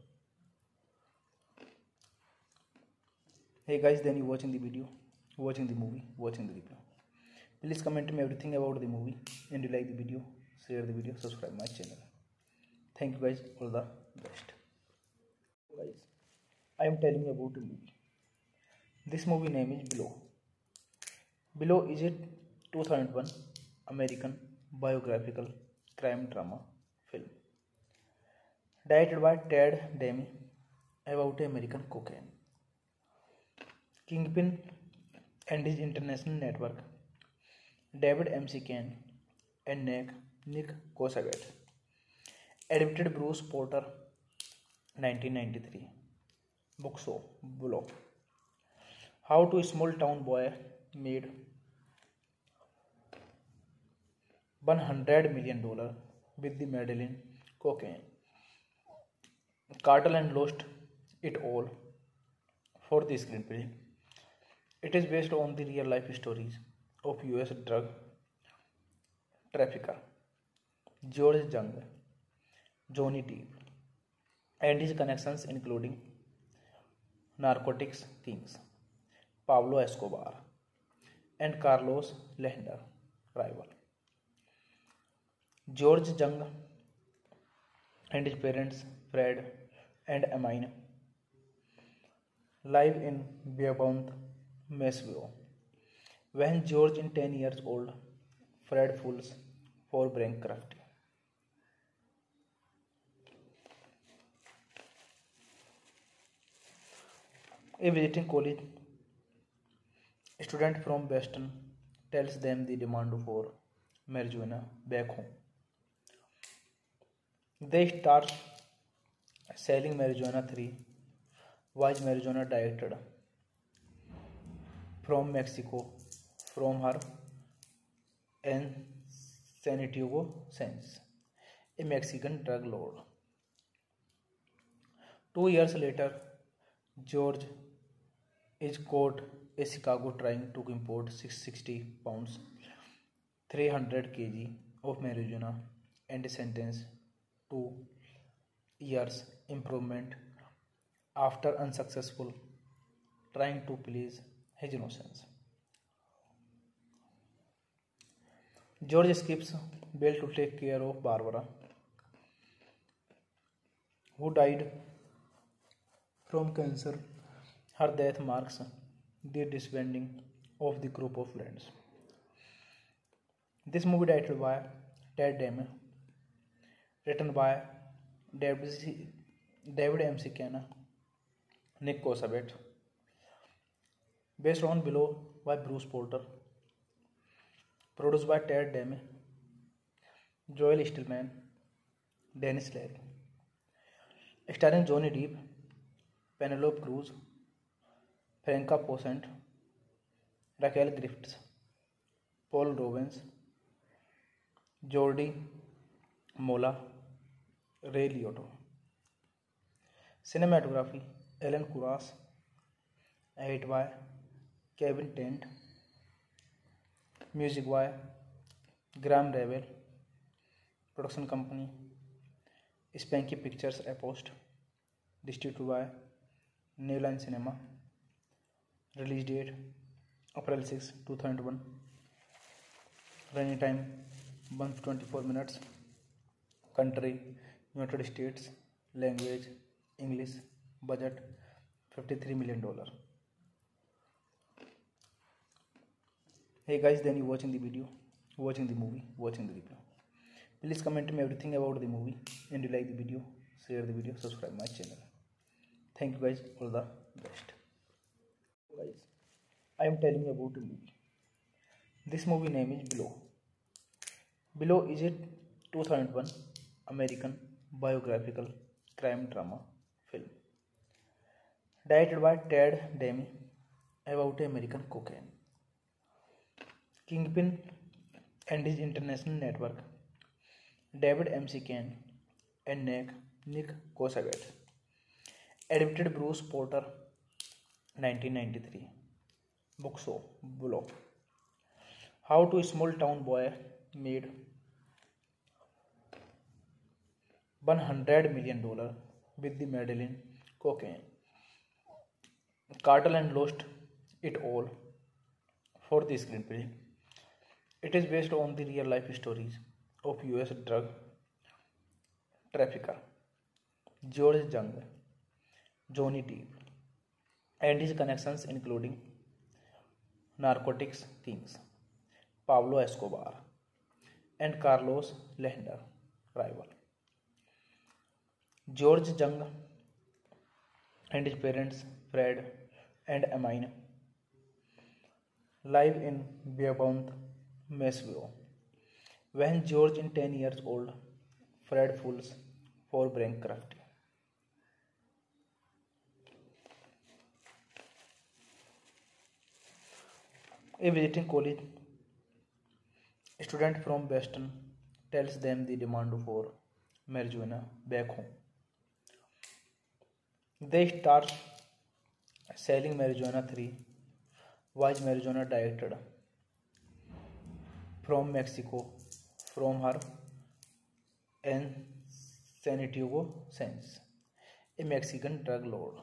Hey guys, then you watching the video, watching the movie, watching the review. Please comment me everything about the movie, and you like the video, share the video, subscribe my channel. Thank you guys, all the best. Guys, I am telling you about a movie. This movie name is Below. Below is a 2001 American biographical crime drama film directed by Ted Damon about American cocaine kingpin and his international network, David M. Sienna and Nick Kosabet. Adapted Bruce Porter, 1993. Book show Below. How to a small town boy made $100 million with the Medellin cocaine cartel and lost it all for the screenplay. It is based on the real life stories of US drug trafficker George Jung, Johnny Depp, and his connections including narcotics kings Pablo Escobar and Carlos Lehner rival. George Jung and his parents Fred and Amine live in Beaumont, Missouri. When George is 10 years old, Fred falls for bankruptcy. A visiting college student from Western tells them the demand for marijuana back home. They start selling marijuana 3 was marijuana directed from Mexico from her and Santiago Sanz, a Mexican drug lord. 2 years later, George is caught in Chicago trying to import 660 pounds, 300 kg of marijuana and sentenced to years imprisonment after unsuccessful trying to please his innocence. George skips bail to take care of Barbara, who died from cancer. Her death marks the disbanding of the group of friends. This movie directed by Ted Damon, written by David M. Kenna, Nick Kosabet, based on Below by Bruce Porter, produced by Ted Damon, Joel Stillman, Dennis Leary, starring Johnny Depp, Penelope Cruz, Franca Potente, Raquel Griffiths, Paul Rubens, Jordi Mola, Ray Liotta. Cinematography Alan Kuras, edit by Kevin Tent, music by Graham Revel, production company Spanky Pictures Apost, distributed by New Line Cinema, release date April 6, 2001, running time 124 minutes, country United States, language English, budget $53 million. Hey guys, then you watching the video, watching the movie, watching the review. Please comment me everything about the movie, and you like the video, share the video, subscribe my channel. Thank you guys, all the best. Guys, I am telling you about a movie. This movie name is Below. Below is a 2001 American biographical crime drama film directed by Ted Damon about American cocaine kingpin and his international network, David M. Kane and Nick Kosabet. Adapted Bruce Porter, 1993. Book show Below. How to a small town boy made $100 million with the Medellin cocaine cartel and lost it all for the screenplay. It is based on the real life stories of US drug trafficker George Jung, Johnny Depp, and his connections including narcotics kings Pablo Escobar and Carlos Lehner rival. George Jung and his parents Fred and Amine live in Beaumont, Missouri. When George is 10 years old, Fred falls for bankruptcy. A visiting college student from Boston tells them the demand for marijuana back home. They start selling marijuana 3 was marijuana directed from Mexico from her and Santiago Sanz, a Mexican drug lord.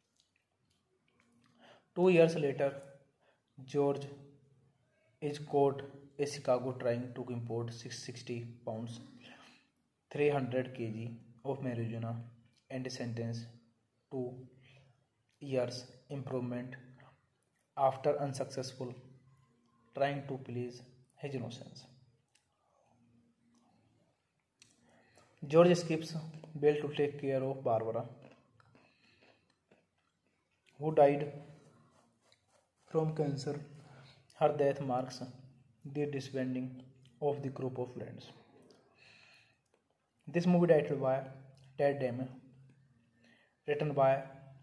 2 years later, George is caught in Chicago trying to import 660 pounds, 300 kg of marijuana and sentenced to years imprisonment after unsuccessful trying to please his innocence. George escapes bail to take care of Barbara, who died from cancer. Her death marks the disbanding of the group of friends. This movie directed by Ted Damon, written by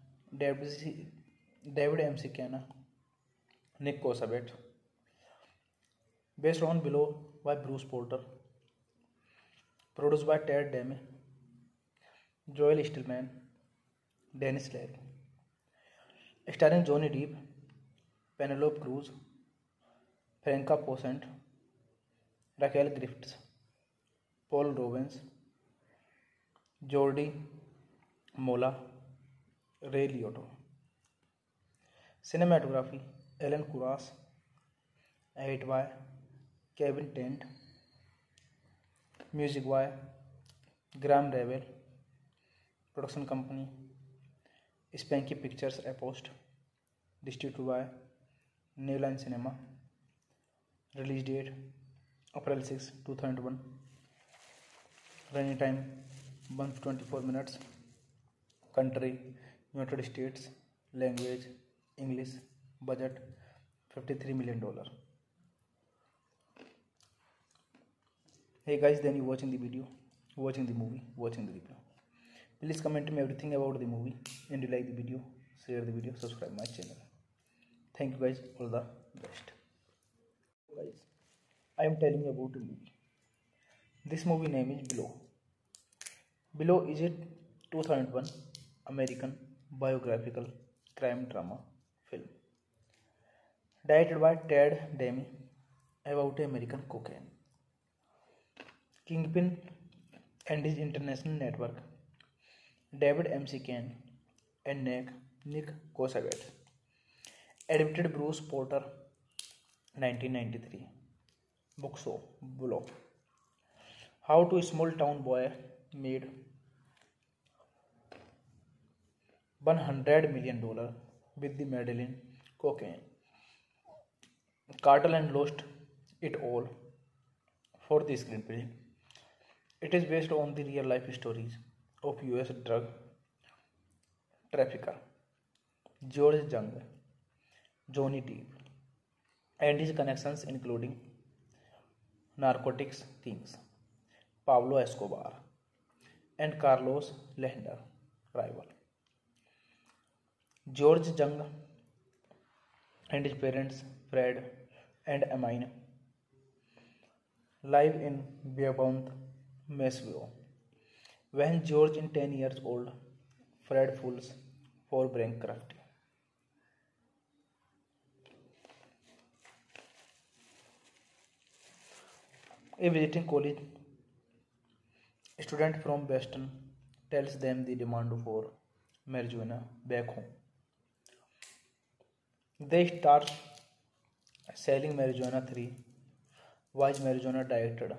David M. Kenna, Nick Kosabet, based on Below by Bruce Porter, produced by Ted Damon, Joel Stillman, Dennis Leary, starring Johnny Depp, Penelope Cruz, Franca Potente, Raquel Griffiths, Paul Rubens, Jordi Mola, Ray Liotta. Cinematography Alan Kuras, edit by Kevin Tent, music by Graham Revel, Production company Spanky Pictures Post. Distributed by New Line Cinema. Release date April 6, 2001. Running time 124 minutes. Country United States. Language English. Budget $53 million. Hey guys, then you watching the video, watching the movie, watching the review. Please comment me everything about the movie, and you like the video, share the video, subscribe my channel. Thank you guys, all the best. Guys, I am telling you about a movie. This movie name is Below. Below is a 2001 American biographical crime drama film directed by Ted Demme about American cocaine kingpin and his international network, David McCann and Nick Kosavet. Adapted Bruce Porter, 1993. Book show Below. How to a small town boy made $100 million with the Medellin cocaine cartel and lost it all for the screenplay. It is based on the real life stories of US drug trafficker George Jung, Johnny Depp, and his connections including narcotics kings Pablo Escobar and Carlos Lehner rival. George Jung and his parents Fred and Amine live in Beaumont, Missouri. When George is 10 years old, Fred falls for bankruptcy. A visiting college student from Boston tells them the demand for marijuana back home. They start selling marijuana. Was marijuana directed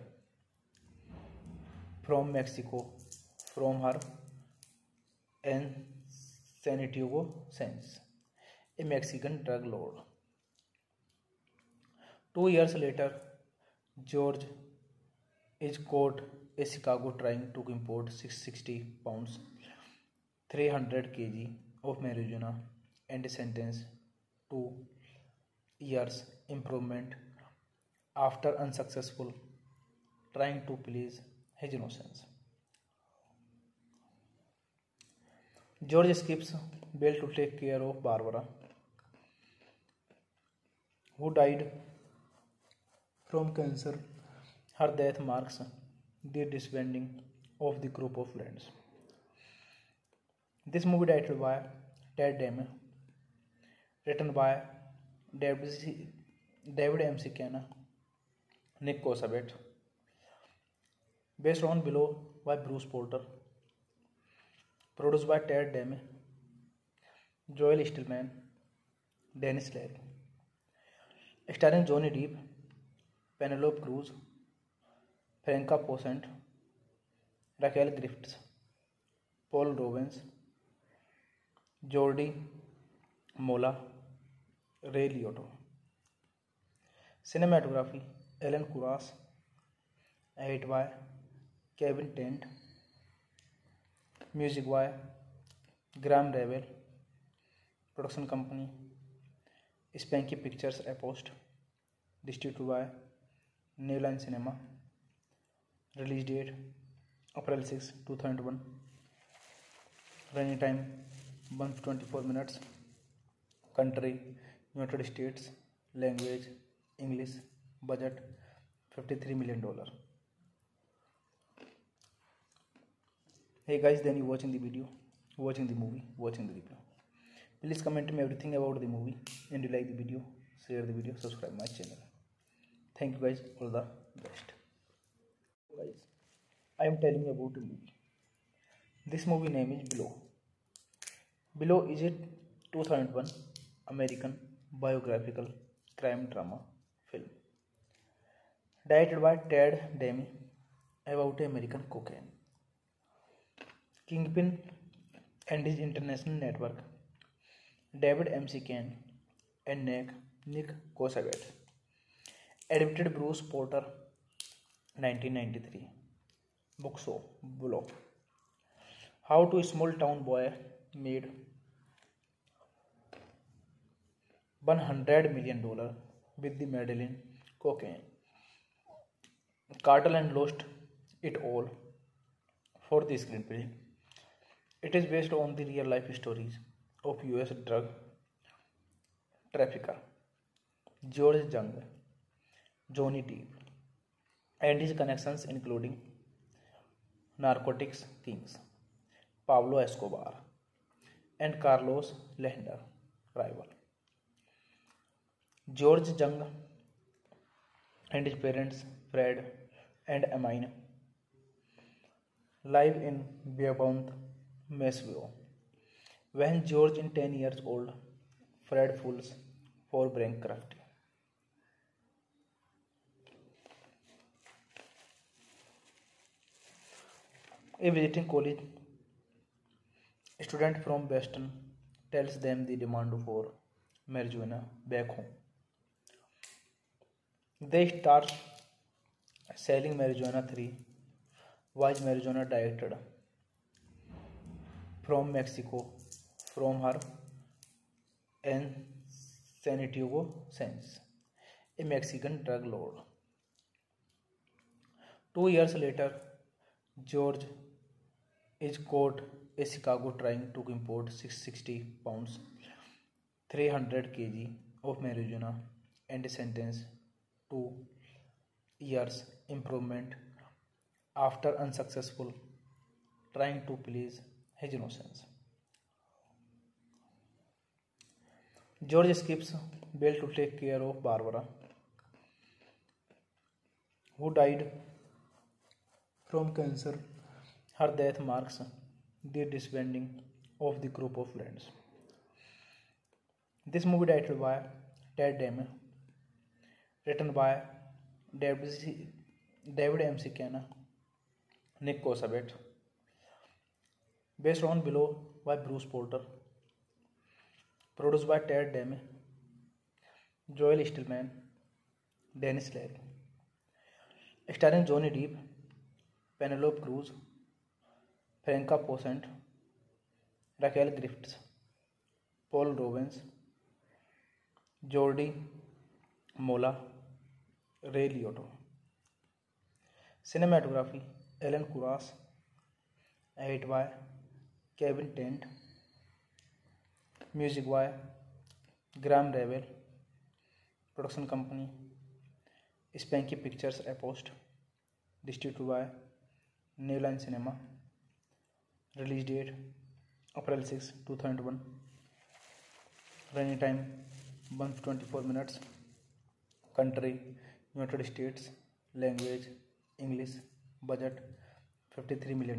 from Mexico from her and Santiago Sanz, a Mexican drug lord. 2 years later, George is caught in Chicago trying to import 660 pounds, 300 kg of marijuana and sentenced to years imprisonment after unsuccessful trying to please his innocence. George skips bail to take care of Barbara, who died from cancer. Her death marks the disbanding of the group of friends. This movie directed by Ted Demme, written by David McCann, Nick Kosavet, based on Below by Bruce Porter, produced by Ted Demme, Joel Stillman, Dennis Leary, starring Johnny Depp, Penelope Cruz, Franca Potente, Raquel Griffiths, Paul Rubens, Jordi Mola, Ray Liotta. Cinematography Alan Kuras, edited by Kevin Tent, music by Graham Revel, production company Spanky Pictures Post, distributed by New Line Cinema. Release date April 6, 2001. Running time 124 minutes. Country United States. Language English. Budget $53 million. Hey guys, then you watching the video, watching the movie, watching the review. Please comment me everything about the movie, and you like the video, share the video, subscribe my channel. Thank you guys, all the best. Guys, I am telling you about a movie. This movie name is Below. Below is a 2001 American biographical crime drama film directed by Ted Demme about American cocaine kingpin and his international network, David McCann and Nick Kosavet. Adapted Bruce Porter, 1993. Bookso, Bullock. How to a small town boy made $100 million with the Medellin cocaine cartel and lost it all for the screenplay. It is based on the real life stories of US drug trafficker George Jung, Johnny Depp, and his connections including narcotics kings Pablo Escobar and Carlos Lehner rival. George Jung and his parents Fred and Amine live in Beaumont, Missouri. When George is 10 years old, Fred falls for bankruptcy. A visiting college student from Boston tells them the demand for marijuana back home. They start selling marijuana 3 was marijuana directed from Mexico from her and Santiago Sanz, a Mexican drug lord. 2 years later, George is caught in Chicago trying to import 660 pounds, 300 kg of marijuana and sentenced to years imprisonment after unsuccessful trying to please his innocence. George skips bail to take care of Barbara, who died from cancer. Her death marks the disbanding of the group of friends. This movie directed by Ted Damon, written by David McCann, Nick Kosavet, based on Below by Bruce Porter, produced by Ted Damon, Joel Stillman, Dennis Leary, starring Johnny Depp, Penelope Cruz, Franca Potente, Raquel Griffiths, Paul Rubens, Jordi Mola, Ray Liotta. Cinematography Alan Kuras, edit by Kevin Tent, music by Graham Revel, production company Spanky Pictures Apost, distributed by New Line Cinema, release date April 6, 2001, running time 124 minutes, country United States, language English, budget $53 million.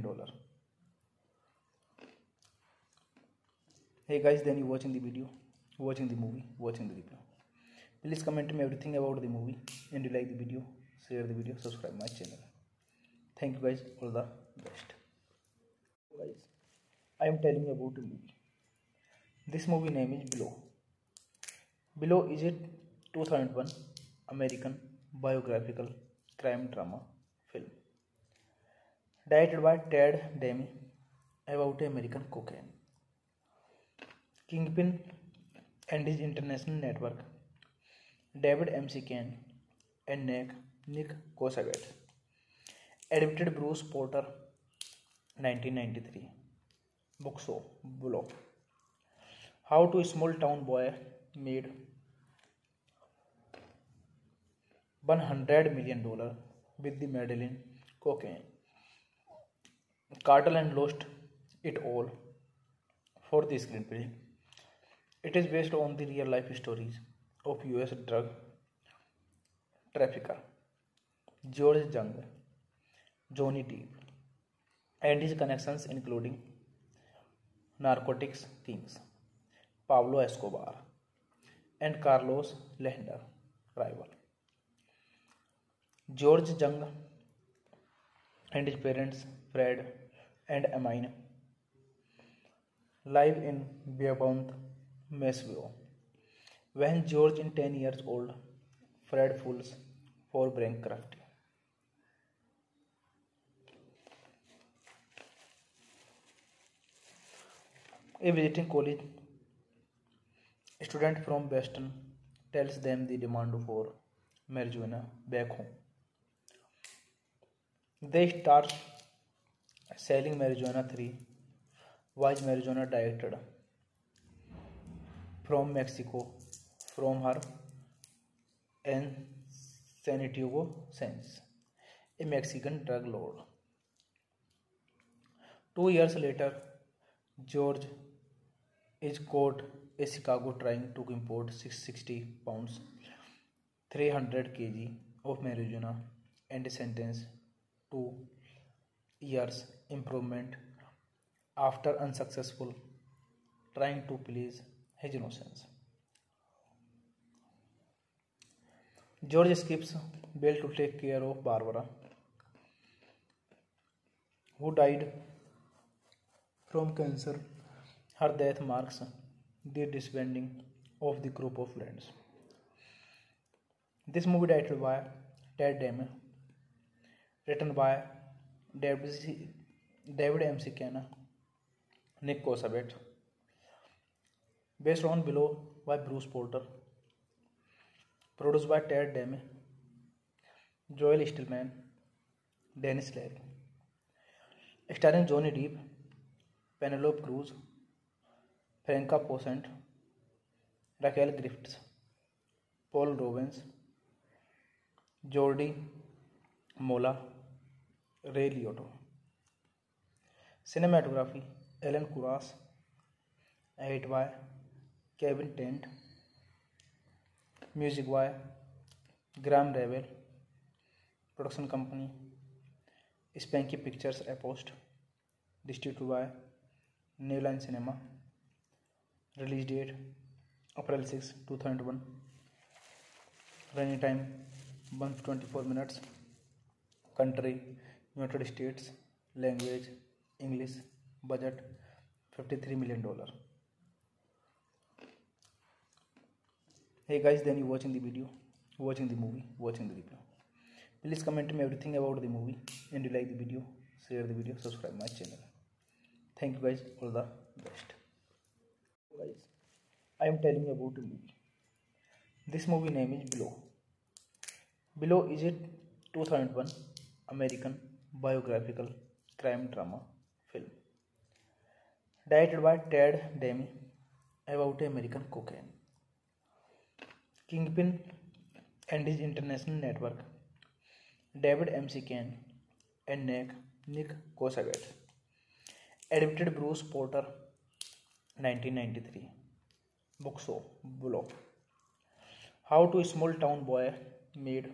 Hey guys, then you watching the video, watching the movie, watching the review. Please comment me everything about the movie, and you like the video, share the video, subscribe my channel. Thank you guys, all the best. Guys, I am telling you about a movie. This movie name is Below. Below is a 2001 American biographical crime drama film directed by Ted Damon about American cocaine kingpin and his international network, David McCann and Nick Kosavet. Adapted Bruce Porter, 1993. Bookso, Bullock. How to a small town boy made $100 million with the Medellin cocaine cartel and lost it all for the screenplay. It is based on the real life stories of US drug trafficker George Jung, Johnny Depp, and his connections including narcotics kings Pablo Escobar and Carlos Lehner rival. George Jung and his parents Fred and Amine live in Beaumont, Massachusetts. When George is 10 years old, Fred falls for bankruptcy. A visiting college student from Boston tells them the demand for marijuana back home. They start selling marijuana 3 was marijuana directed from Mexico from her and Santiago Sanz, a Mexican drug lord. 2 years later, George is caught in Chicago trying to import 660 pounds, 300 kg of marijuana and sentenced to years imprisonment after unsuccessful trying to please his innocence. George skips bail to take care of Barbara, who died from cancer. Her death marks the disbanding of the group of friends. This movie directed by Ted Damon, written by David M. Kenna, Nick Kosabet, based on Below by Bruce Porter, produced by Ted Damon, Joel Stillman, Dennis Leary, starring Johnny Depp, Penelope Cruz, Franca Potente, Raquel Griffiths, Paul Robbins, Jordi Mola, Ray Liotta. Cinematography Alan Kuras, edited by Kevin Tent, music by Graham Revel, production company Spanky Pictures Apost, distributed by New Line Cinema, release date April 6, 2001, running time 124 minutes, country United States, language English, budget $53 million. Hey guys, then you watching the video, watching the movie, watching the review. Please comment me everything about the movie, and you like the video, share the video, subscribe my channel. Thank you guys, all the best. Guys, I am telling you about a movie. This movie name is Below. Below is a 2001 American biographical crime drama film directed by Ted Damon about American cocaine kingpin and his international network, David M. Kane and Nick Kosabet. Adapted Bruce Porter, 1993. Book show Below. How to a small town boy made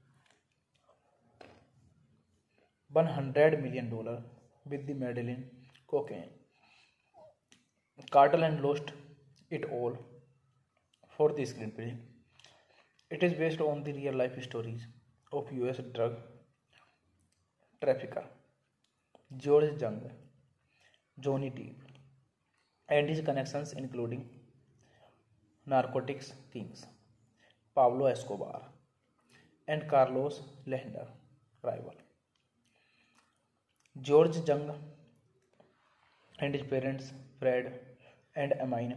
$100 million with the Medellin cocaine cartel and lost it all for the screenplay. It is based on the real life stories of US drug trafficker George Jung, Johnny Depp, and his connections including narcotics kings Pablo Escobar and Carlos Lehner rival. George Jung and his parents Fred and Amine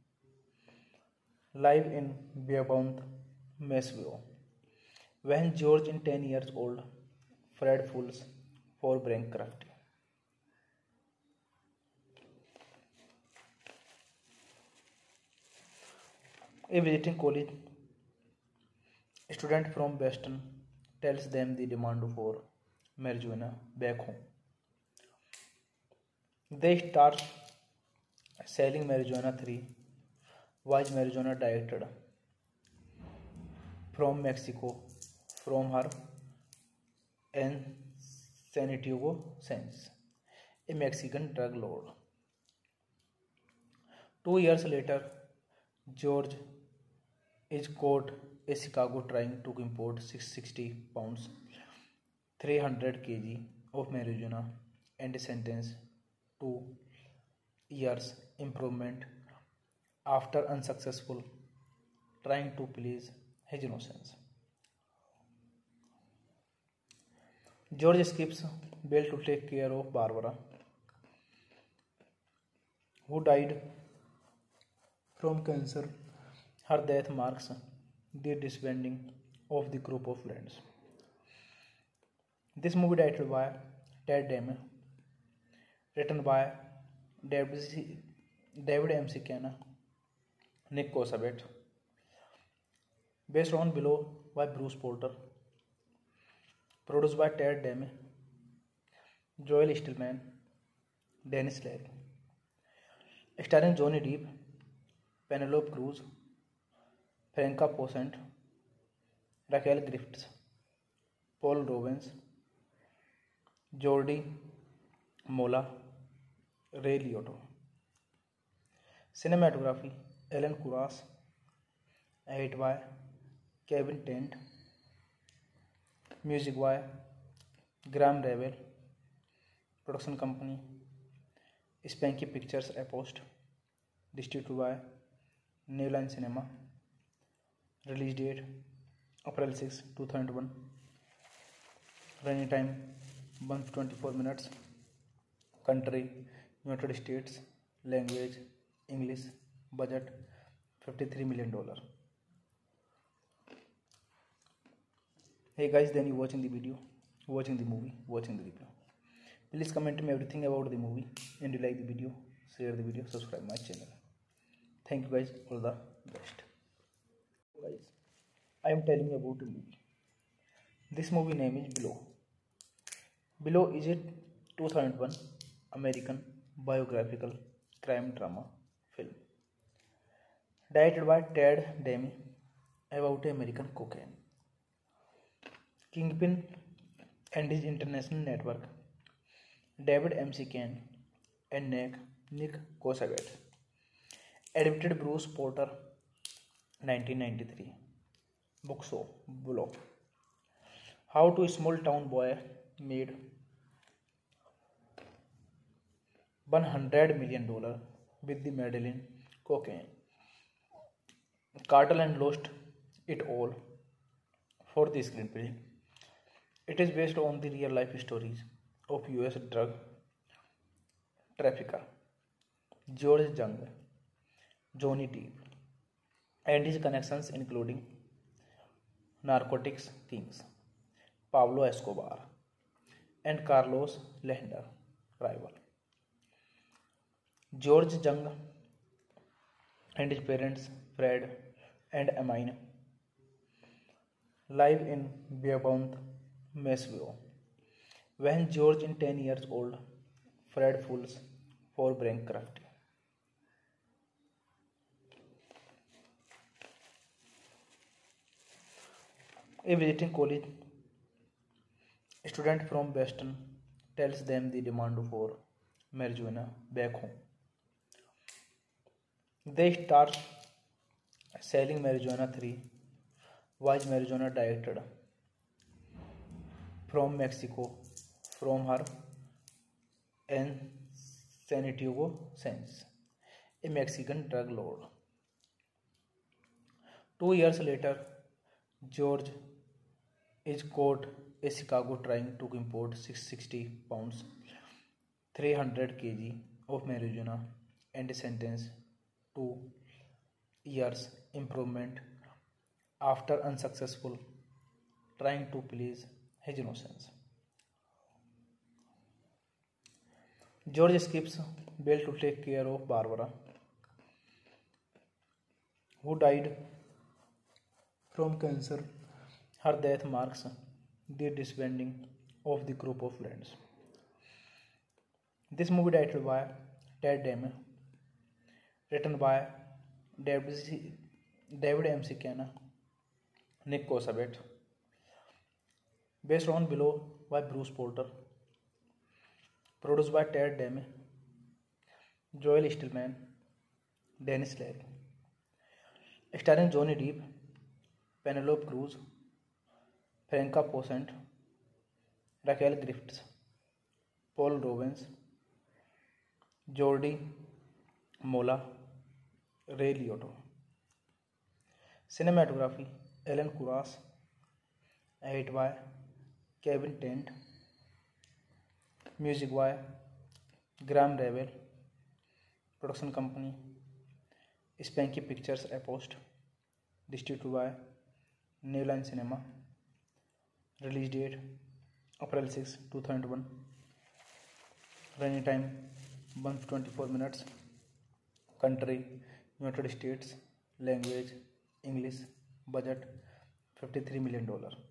live in Beaumont, Massachusetts. When George is 10 years old, Fred falls for bankruptcy. A visiting college student from Boston tells them the demand for marijuana back home. They start selling marijuana 3 was marijuana directed from Mexico from her and Santiago Sanz, a Mexican drug lord. 2 years later, George is caught in Chicago trying to import 660 pounds, 300 kg of marijuana and sentenced to years improvement after unsuccessful trying to please his innocence. George skips bail to take care of Barbara, who died from cancer. Her death marks the disbanding of the group of friends. This movie directed by Ted Damon, written by David M. Kenna, Nick Kosabet, based on Below by Bruce Porter, produced by Ted Damon, Joel Stillman, Dennis Leary, starring Johnny Depp, Penelope Cruz, Franca Potente, Raquel Griffiths, Paul Rubens, Jordi Mola, Ray Liotta. Cinematography Alan Kuras, edited by Kevin Tent, music by Graham Revel, production company Spanky Pictures Apost, distributed by New Line Cinema, release date April 6, 2001, running time 124 minutes, country United States, language English, budget $53 million. Hey guys, then you watching the video, watching the movie, watching the review. Please comment me everything about the movie, and you like the video, share the video, subscribe my channel. Thank you guys, all the best. Guys, I am telling you about the movie. This movie name is Below. Below is a 2001 American biographical crime drama film directed by Ted Damon about American cocaine kingpin and his international network, David M. Kane and Nick Kosabet. Adapted Bruce Porter, 1993. Book show Below. How to a small town boy made $100 million with the Medellin cocaine cartel and lost it all for the screenplay. It is based on the real life stories of US drug trafficker George Jung, Johnny Depp, and his connections including narcotics kings Pablo Escobar and Carlos Lehner rival. George Jung and his parents Fred and Amine live in Beaumont, Missouri. When George is 10 years old, Fred falls for bankruptcy. A visiting college student from Boston tells them the demand for marijuana back home. They start selling marijuana 3 was marijuana directed from Mexico from her and Santiago Sanz, a Mexican drug lord. 2 years later, George is caught in Chicago trying to import 660 pounds, 300 kg of marijuana and is sentenced to years imprisonment after unsuccessful trying to please his innocence. George skips bail to take care of Barbara, who died from cancer. Her death marks the disbanding of the group of friends. This movie directed by Ted Damon, written by David M. Kenna, Nick Kosabet, based on Below by Bruce Porter, produced by Ted Damon, Joel Stillman, Dennis Leary, starring Johnny Depp, Penelope Cruz, Franca Potente, Raquel Griffiths, Paul Rubens, Jordi Mola, Ray Liotta. Cinematography Alan Kuras. Edit by Kevin Tent. Music by Graham Revel. Production company Spanky Pictures Apost. Distributed by New Line Cinema. Release date April 6, 2001. Running time 124 minutes. Country United States. Language English. Budget $53 million.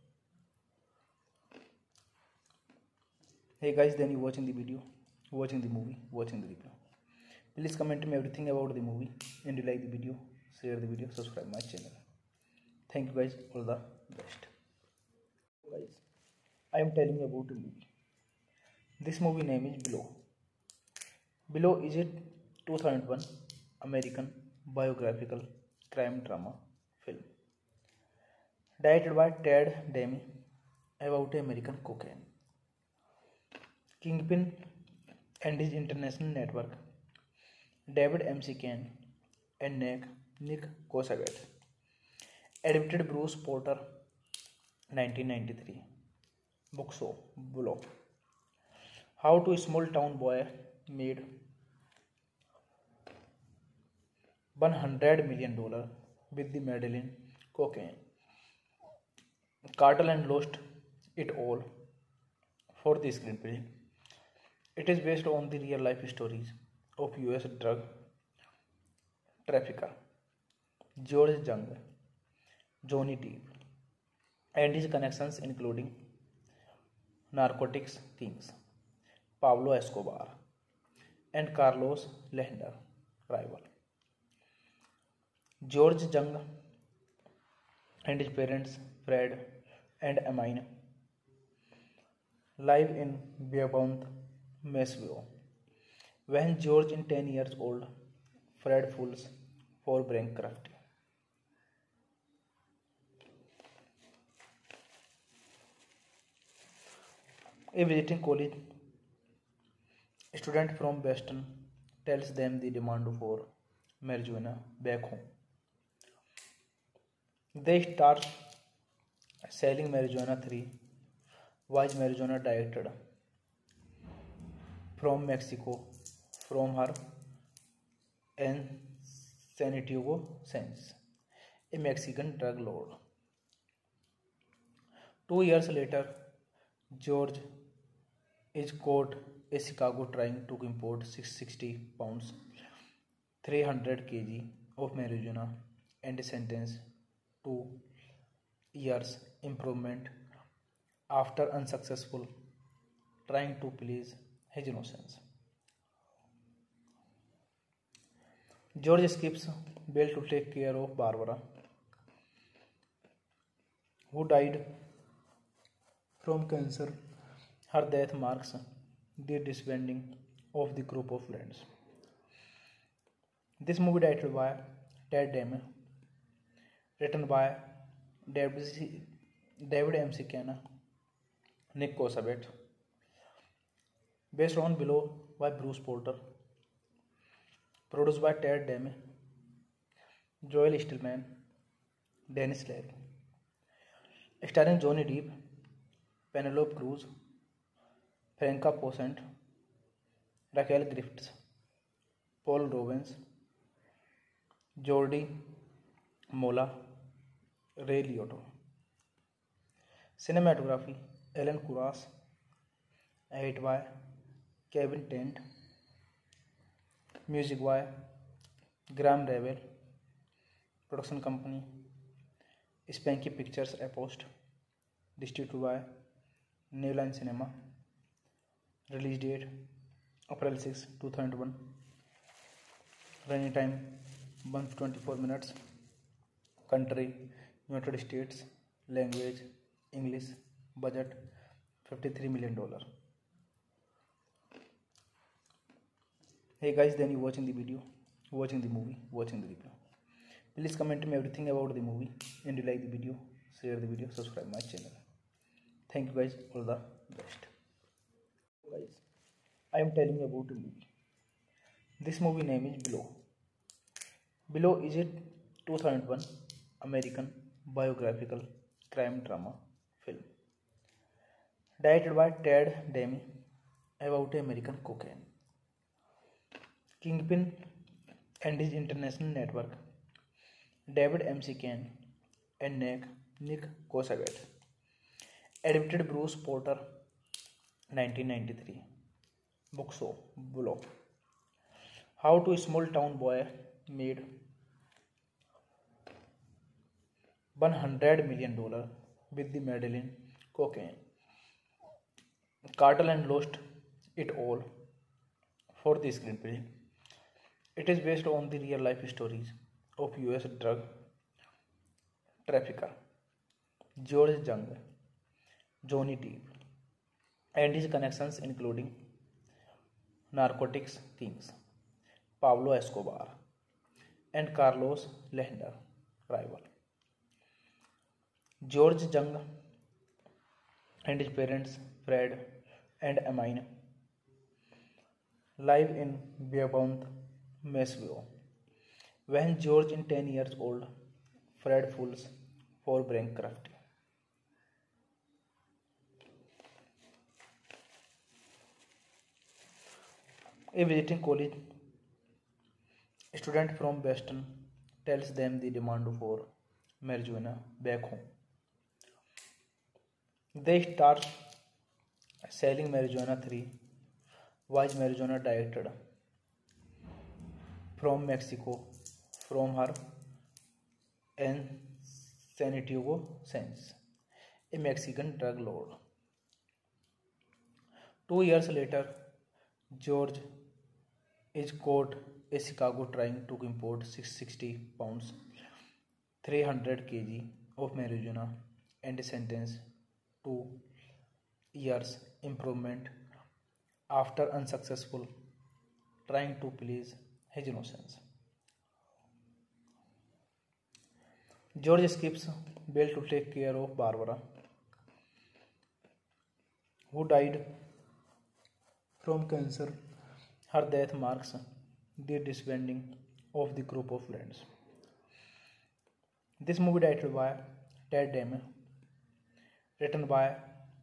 Hey guys, then you watching the video, watching the movie, watching the review. Please comment me everything about the movie, and you like the video, share the video, subscribe my channel. Thank you guys, all the best. Guys, I am telling you about a movie. This movie name is Below. Below is a 2001 American biographical crime drama film directed by Ted Demme about American cocaine kingpin and his international network, David MC Kane and Nick Kosavet. Adapted Bruce Porter, 1993. Book show Below. How to a small town boy made $100 million with the Medellin cocaine cartel and lost it all for the screenplay. It is based on the real life stories of US drug trafficker George Jung, Johnny Depp, and his connections including narcotics kings Pablo Escobar and Carlos Lehner rival. George Jung and his parents Fred and Amine live in Beaumont, Massachusetts. When George is 10 years old, Fred falls for bankruptcy. A visiting college student from Boston tells them the demand for marijuana back home. They start selling marijuana. 3 was marijuana directed from Mexico from her and Santiago Sanz, a Mexican drug lord. 2 years later, George is caught in Chicago trying to import 660 pounds, 300 kg of marijuana and is sentenced to years imprisonment after unsuccessful trying to please his innocence. George escapes bail to take care of Barbara, who died from cancer. Her death marks the disbanding of the group of friends. This movie directed by Ted Demme, written by David MC Kane, Nick Kosavet, based on Below by Bruce Porter, produced by Ted Demme, Joel Stillman, Dennis Leary, starring Johnny Depp, Penelope Cruz, Franca Potente, Raquel Griffiths, Paul Robbins, Jordi Mola, Ray Liotta. Cinematography Alan Kuras. Edit by Kevin Tent. Music by Graham Revel. Production company Spanky Pictures Apost. Distributed by New Line Cinema. Release date April 6, 2001. Running time 124 minutes. Country United States. Language English. Budget $53 million. Hey guys, then you watching the video, watching the movie, watching the review. Please comment me everything about the movie, and you like the video, share the video, subscribe my channel. Thank you guys, all the best. Guys, I am telling you about a movie. This movie name is Below. Below is a 2001 American biographical crime drama film directed by Ted Demme about American cocaine kingpin and his international network, David McCann and Nick Kosavet. Adapted Bruce Porter, 1993. Bookso, Bulo. How to Small Town Boy Made $100 million with the Medellin cocaine. Cartel and lost it all for the screenplay. It is based on the real life stories of US drug trafficker George Jung, Johnny Depp, and his connections including narcotics kings Pablo Escobar and Carlos Lehner rival. George Jung and his parents Fred and Amine live in Beaumont, Missouri. When George is 10 years old, Fred falls for bankruptcy. A visiting college student from Boston tells them the demand for marijuana back home. They start selling marijuana 3 was marijuana directed from Mexico from her and Santiago Sanz, a Mexican drug lord. 2 years later, George is caught in Chicago trying to import 660 pounds, 300 kg of marijuana and sentenced to years imprisonment after unsuccessful trying to please his innocence. George skips bail to take care of Barbara, who died from cancer. Her death marks the disbanding of the group of friends. This movie directed by Ted Demme, written by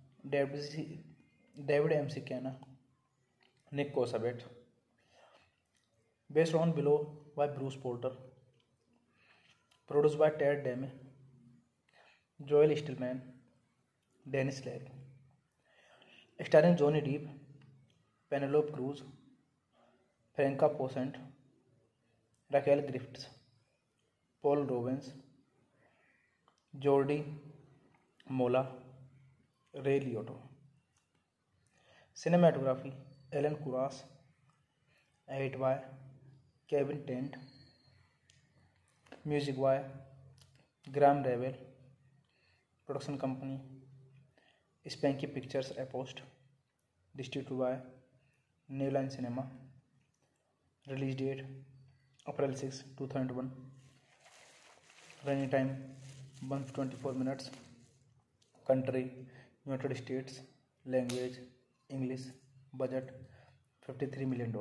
David McCann, Nick Kosavet, based on Below by Bruce Porter, produced by Ted Demme, Joel Stillman, Dennis Leary, starring Johnny Depp, Penelope Cruz, Franca Potente, Raquel Griffiths, Paul Robbins, Jordi Mola, Ray Liotta. Cinematography Alan Kuras, edit by Kevin Tent, music by Graham Revel, production company Spanky Pictures Post, distributed by New Line Cinema, release date April 6, 2001, running time 124 minutes, country United States, language English, budget $53 million.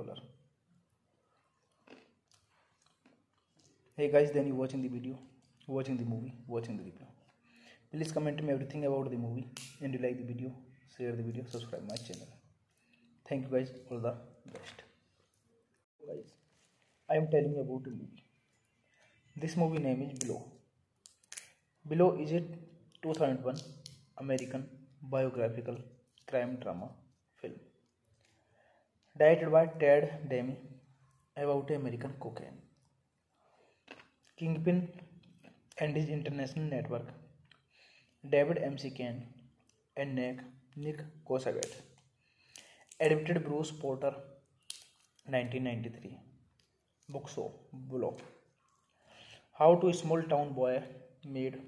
Hey guys, then you watching the video, watching the movie, watching the review. Please comment me everything about the movie, and you like the video, share the video, subscribe my channel. Thank you guys, all the best. Guys, I am telling you about the movie. This movie name is Below. Below is a 2001 American biographical crime drama film directed by Ted Demme about American cocaine kingpin and his international network, David McCann and Nick Kosavet. Adapted Bruce Porter, 1993. Bookso, Bulo. How to Small Town Boy Made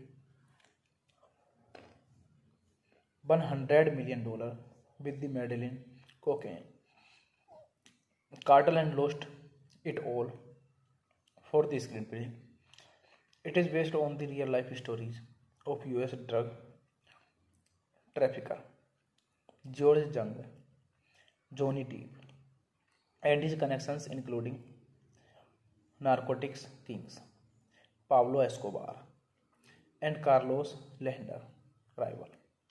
$100 million with the Medellin cocaine. Cartel and lost it all for the screenplay. It is based on the real life stories of US drug trafficker George Jung, Johnny Depp, and his connections including narcotics kings Pablo Escobar and Carlos Lehner rival.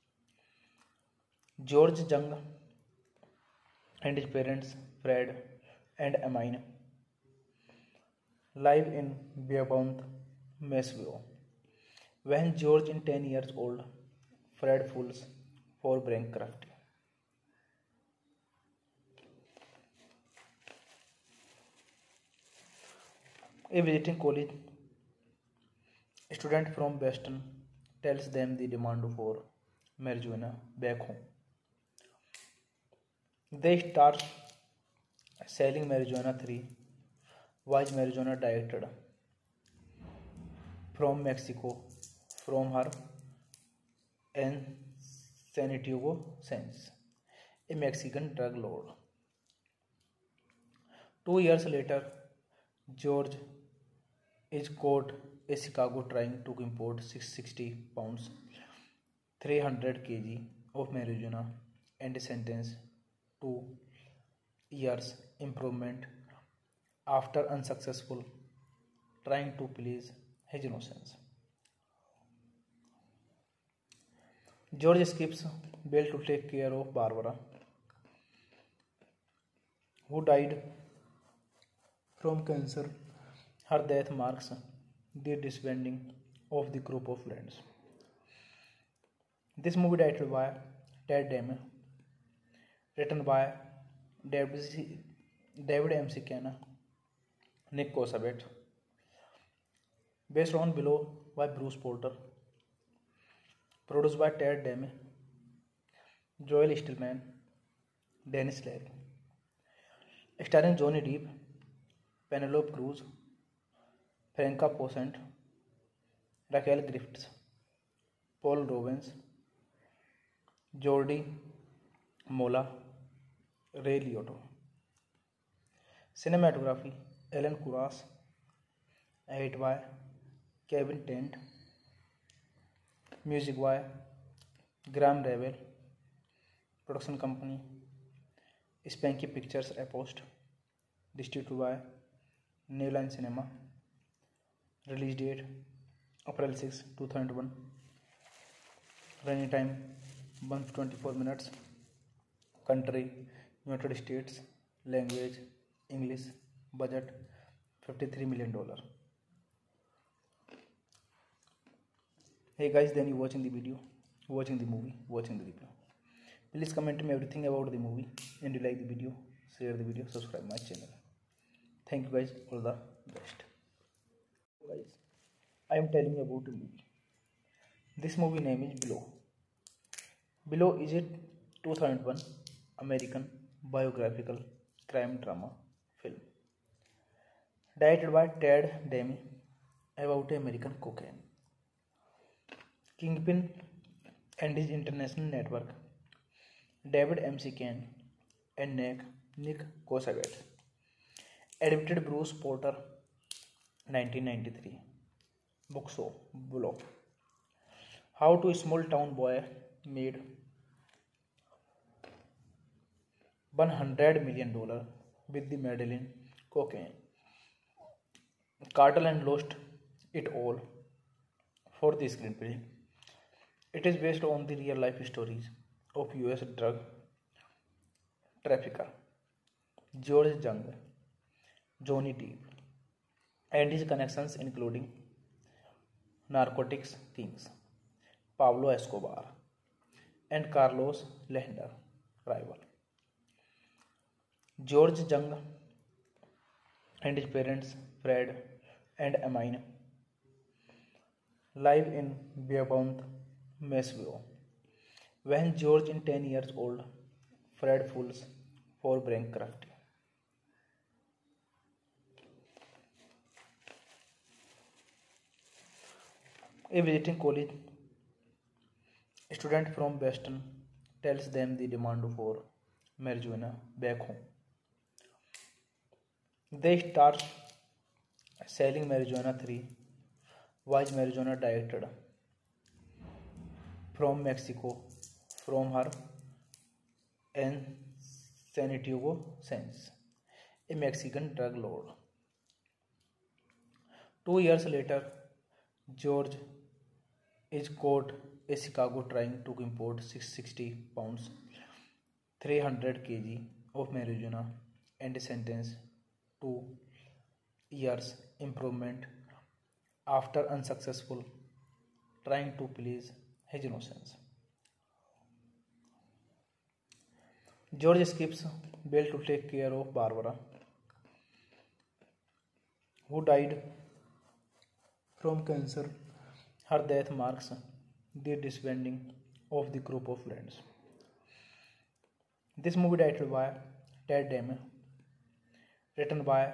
George Jung and his parents Fred and Amine live in Beaumont, Missouri. When George is 10 years old, Fred falls for bankruptcy. A visiting college student from Boston tells them the demand for marijuana back home. They start selling marijuana 3 was marijuana directed from Mexico from her and Santiago Sanz, a Mexican drug lord. 2 years later, George is caught in Chicago trying to import 660 pounds, 300 kg of marijuana and is sentenced to years imprisonment after unsuccessful trying to please his innocence. George skips bail to take care of Barbara, who died from cancer. Her death marks the disbanding of the group of friends. This movie directed by Ted Damon, written by David M. Kenna, Nick Kosabet, based on Below by Bruce Porter, produced by Ted Damon, Joel Stillman, Dennis Leary, starring Johnny Depp, Penelope Cruz, Franca Potente, Raquel Griffiths, Paul Robbins, Jordi Mola, Ray Liotta. Cinematography Alan Kuras, edit by Kevin Tent, music by Graham Revel, production company Spanky Pictures Post, distributed by New Line Cinema, release date April 6, 2001, running time 124 minutes, country United States, language English, budget $53 million. Hey guys, then you watching the video, watching the movie, watching the review. Please comment me everything about the movie, and you like the video, share the video, subscribe my channel. Thank you guys, all the best. Guys, I am telling you about a movie. This movie name is Below. Below is a 2001 American biographical crime drama film directed by Ted Damon about American cocaine kingpin and his international network, David M. Kane and Nick Kosabet. Adapted Bruce Porter, 1993. Book show Below. How to a small town boy made $100 million with the Medellin cocaine cartel and lost it all for the screenplay. It is based on the real life stories of US drug trafficker George Jung, Johnny Depp, and his connections including narcotics kings Pablo Escobar and Carlos Lehner rival. George Jung and his parents Fred and Amine live in Beaumont, Missouri. When George is 10 years old, Fred falls for bankruptcy. A visiting college student from Boston tells them the demand for marijuana back home. They start selling marijuana 3 was marijuana directed from Mexico from her and Santiago Sanz, a Mexican drug lord. 2 years later, George is caught in Chicago trying to import 660 pounds, 300 kg of marijuana and is sentenced to years imprisonment after unsuccessful trying to plead his innocence. George escapes bail to take care of Barbara, who died from cancer. Her death marks the disbanding of the group of friends. This movie directed by Ted Damon, written by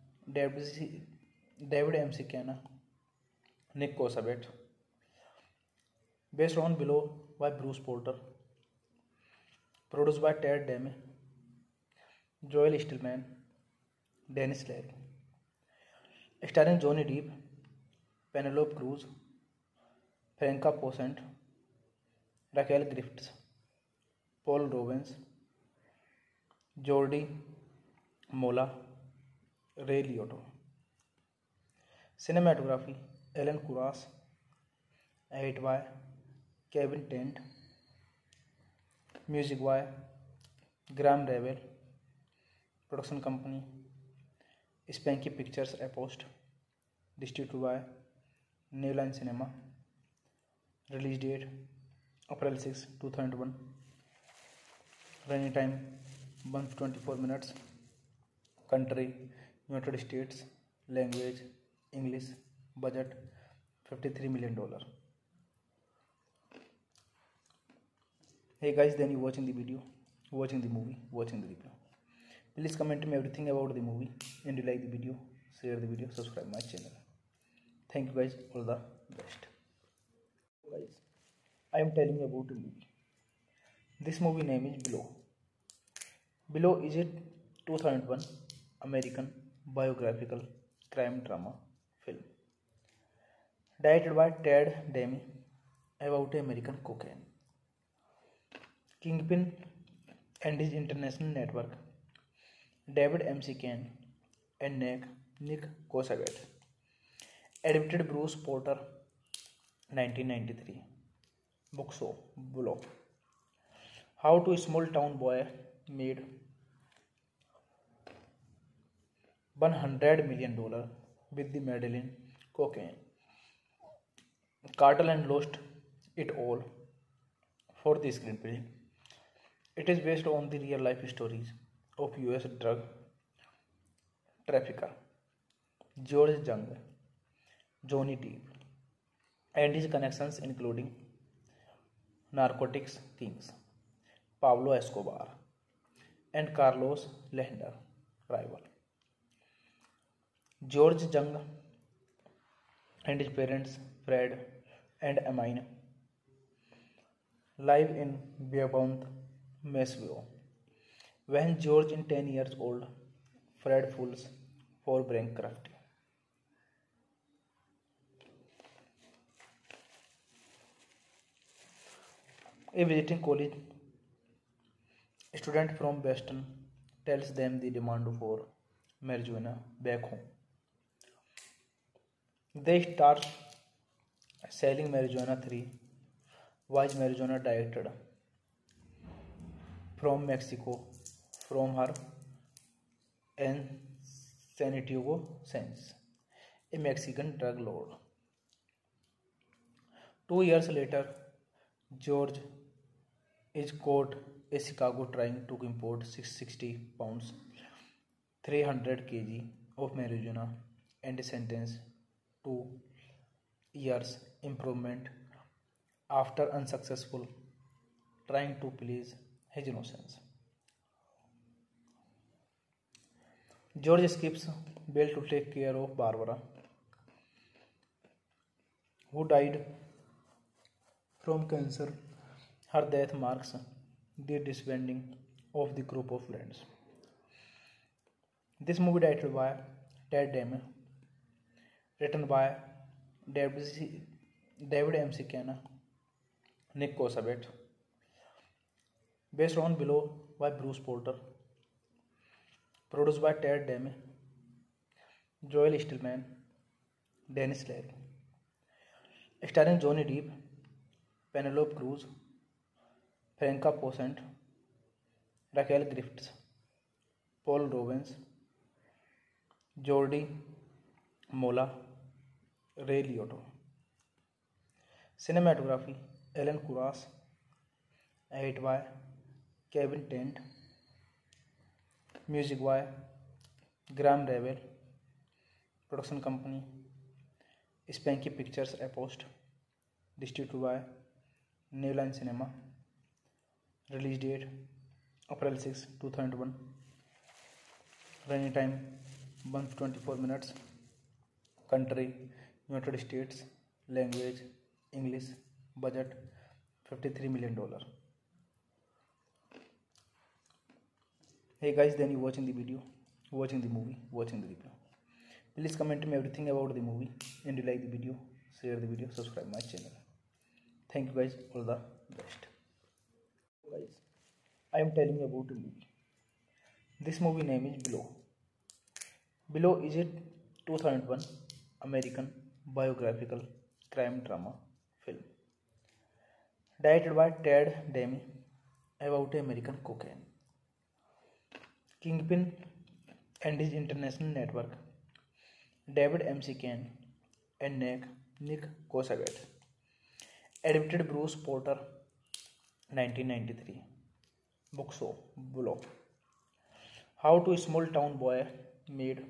David M. Canna, Nick Kosabet, based on Below by Bruce Porter, produced by Ted Damon, Joel Stillman, Dennis Leary, starring Johnny Depp, Penelope Cruz, Franca Potente, Raquel Griffiths, Paul Rubens, Jordi Mola, Ray Liotta. Cinematography Alan Kuras, edit by Kevin Tent, music by Graham Revel, production company Spanky Pictures Post, distributed by New Line Cinema, release date April 6, 2001, running time 124 minutes, country United States, language English, budget $53 million. Hey guys, then you watching the video, watching the movie, watching the review. Please comment me everything about the movie, and you like the video, share the video, subscribe my channel. Thank you guys, all the best. Guys, I am telling you about a movie. This movie name is Below. Below is a 2001 American biographical crime drama film directed by Ted Damon about American cocaine kingpin and his international network, David M. Canna and Nick Kosabet. Adapted Bruce Porter, 1993. Book show Below. How to a small town boy made $100 million with the Medellin cocaine cartel and lost it all for the screenplay. It is based on the real life stories of US drug trafficker George Jung, Johnny Depp, and his connections including narcotics kings Pablo Escobar and Carlos Lehner rival. George Jung and his parents Fred and Amine live in Beaumont, Missouri. When George is 10 years old, Fred falls for bankruptcy. A visiting college student from Boston tells them the demand for marijuana back home. They start selling marijuana 3 was marijuana directed from Mexico from her and Santiago Sanz, a Mexican drug lord. 2 years later, George is caught in Chicago trying to import 660 pounds, 300 kg of marijuana and is sentenced to years imprisonment after unsuccessful trying to plead his innocence. George escapes bail to take care of Barbara, who died from cancer. Her death marks the disbanding of the group of friends. This movie directed by Ted Damon, written by David M. Canna, Nick Kosabet, based on Below by Bruce Porter, produced by Ted Damon, Joel Stillman, Dennis Leary. Starring Johnny Depp, Penelope Cruz, Franca Potente, Raquel Griffiths, Paul Rubens, Jordi Mola, Ray Liotta. Cinematography Alan Kuras, edit by Kevin Tent, music by Graham Revel, production company Spanky Pictures Apost, distributed by New Line Cinema, release date April 6, 2001, running time 124 minutes, country United States, language English, budget $53 million. Hey guys, then you watching the video, watching the movie, watching the review. Please comment me everything about the movie, and you like the video, share the video, subscribe my channel. Thank you guys, all the best. Guys, I am telling you about a movie. This movie name is Below. Below is a 2001 American biographical crime drama film directed by Ted Demme about American cocaine kingpin and his international network, David MC Kane and Nick Kosavet. Adapted Bruce Porter, 1993. Book show Below. How to a small town boy made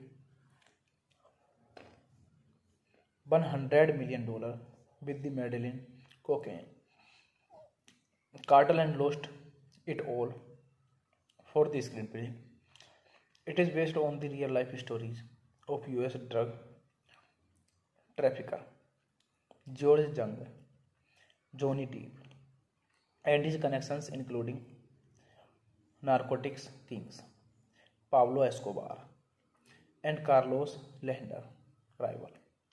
$100 million with the Medellin cocaine cartel and lost it all for the screenplay. It is based on the real life stories of US drug trafficker George Jung, Johnny Depp, and his connections including narcotics kings Pablo Escobar and Carlos Lehner rival.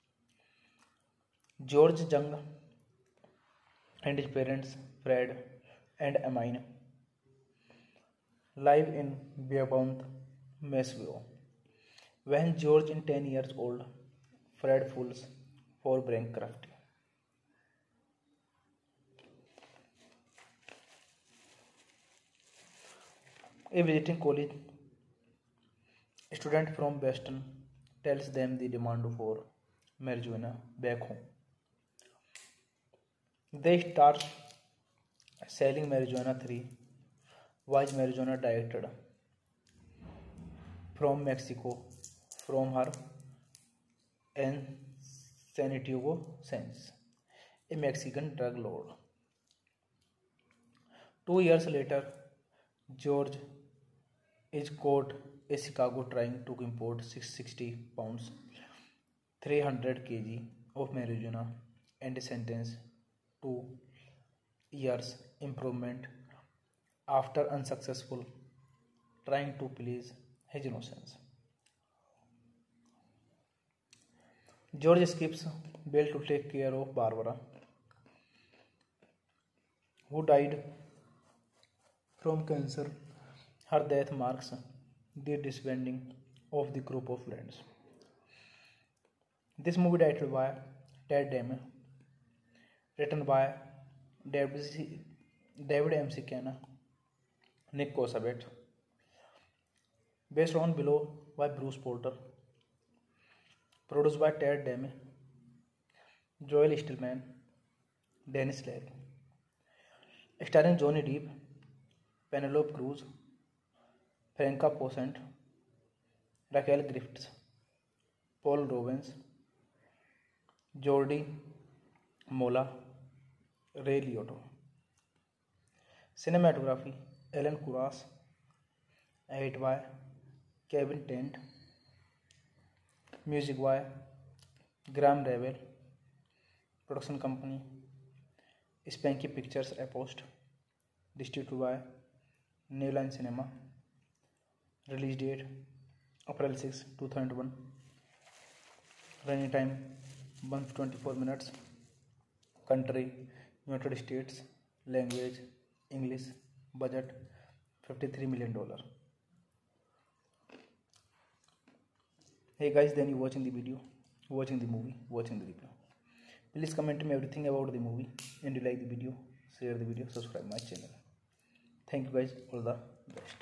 George Jung and his parents Fred and Amine live in Beaumont, Missouri. When George is 10 years old, Fred falls for bankruptcy. A visiting college student from Boston tells them the demand for marijuana back home. They start selling marijuana 3 was marijuana directed from Mexico from her and Santiago Sanz, a Mexican drug lord. 2 years later, George is caught in Chicago trying to import 660 pounds, 300 kg of marijuana and is sentenced to years imprisonment after unsuccessful trying to please his innocence. George escapes bail to take care of Barbara, who died from cancer. Her death marks the disbanding of the group of friends. This movie directed by Ted Demme, written by David MC Kane, Nick Kosavet, based on Below by Bruce Porter, produced by Ted Demme, Joel Stillman, Dennis Leary, starring Johnny Depp, Penelope Cruz, Franca Potente, Raquel Griffiths, Paul Rubens, Jordi Mola, Ray Liotta. Cinematography Alan Kuras, edit by Kevin Tent, music by Graham Revel, production company Spanky Pictures Apost, distributed by New Line Cinema, release date April 6, 2001, running time 124 minutes, country United States, language English, budget $53 million. Hey guys, then you watching the video, watching the movie, watching the review. Please comment me everything about the movie, and you like the video, share the video, subscribe my channel. Thank you guys, all the best.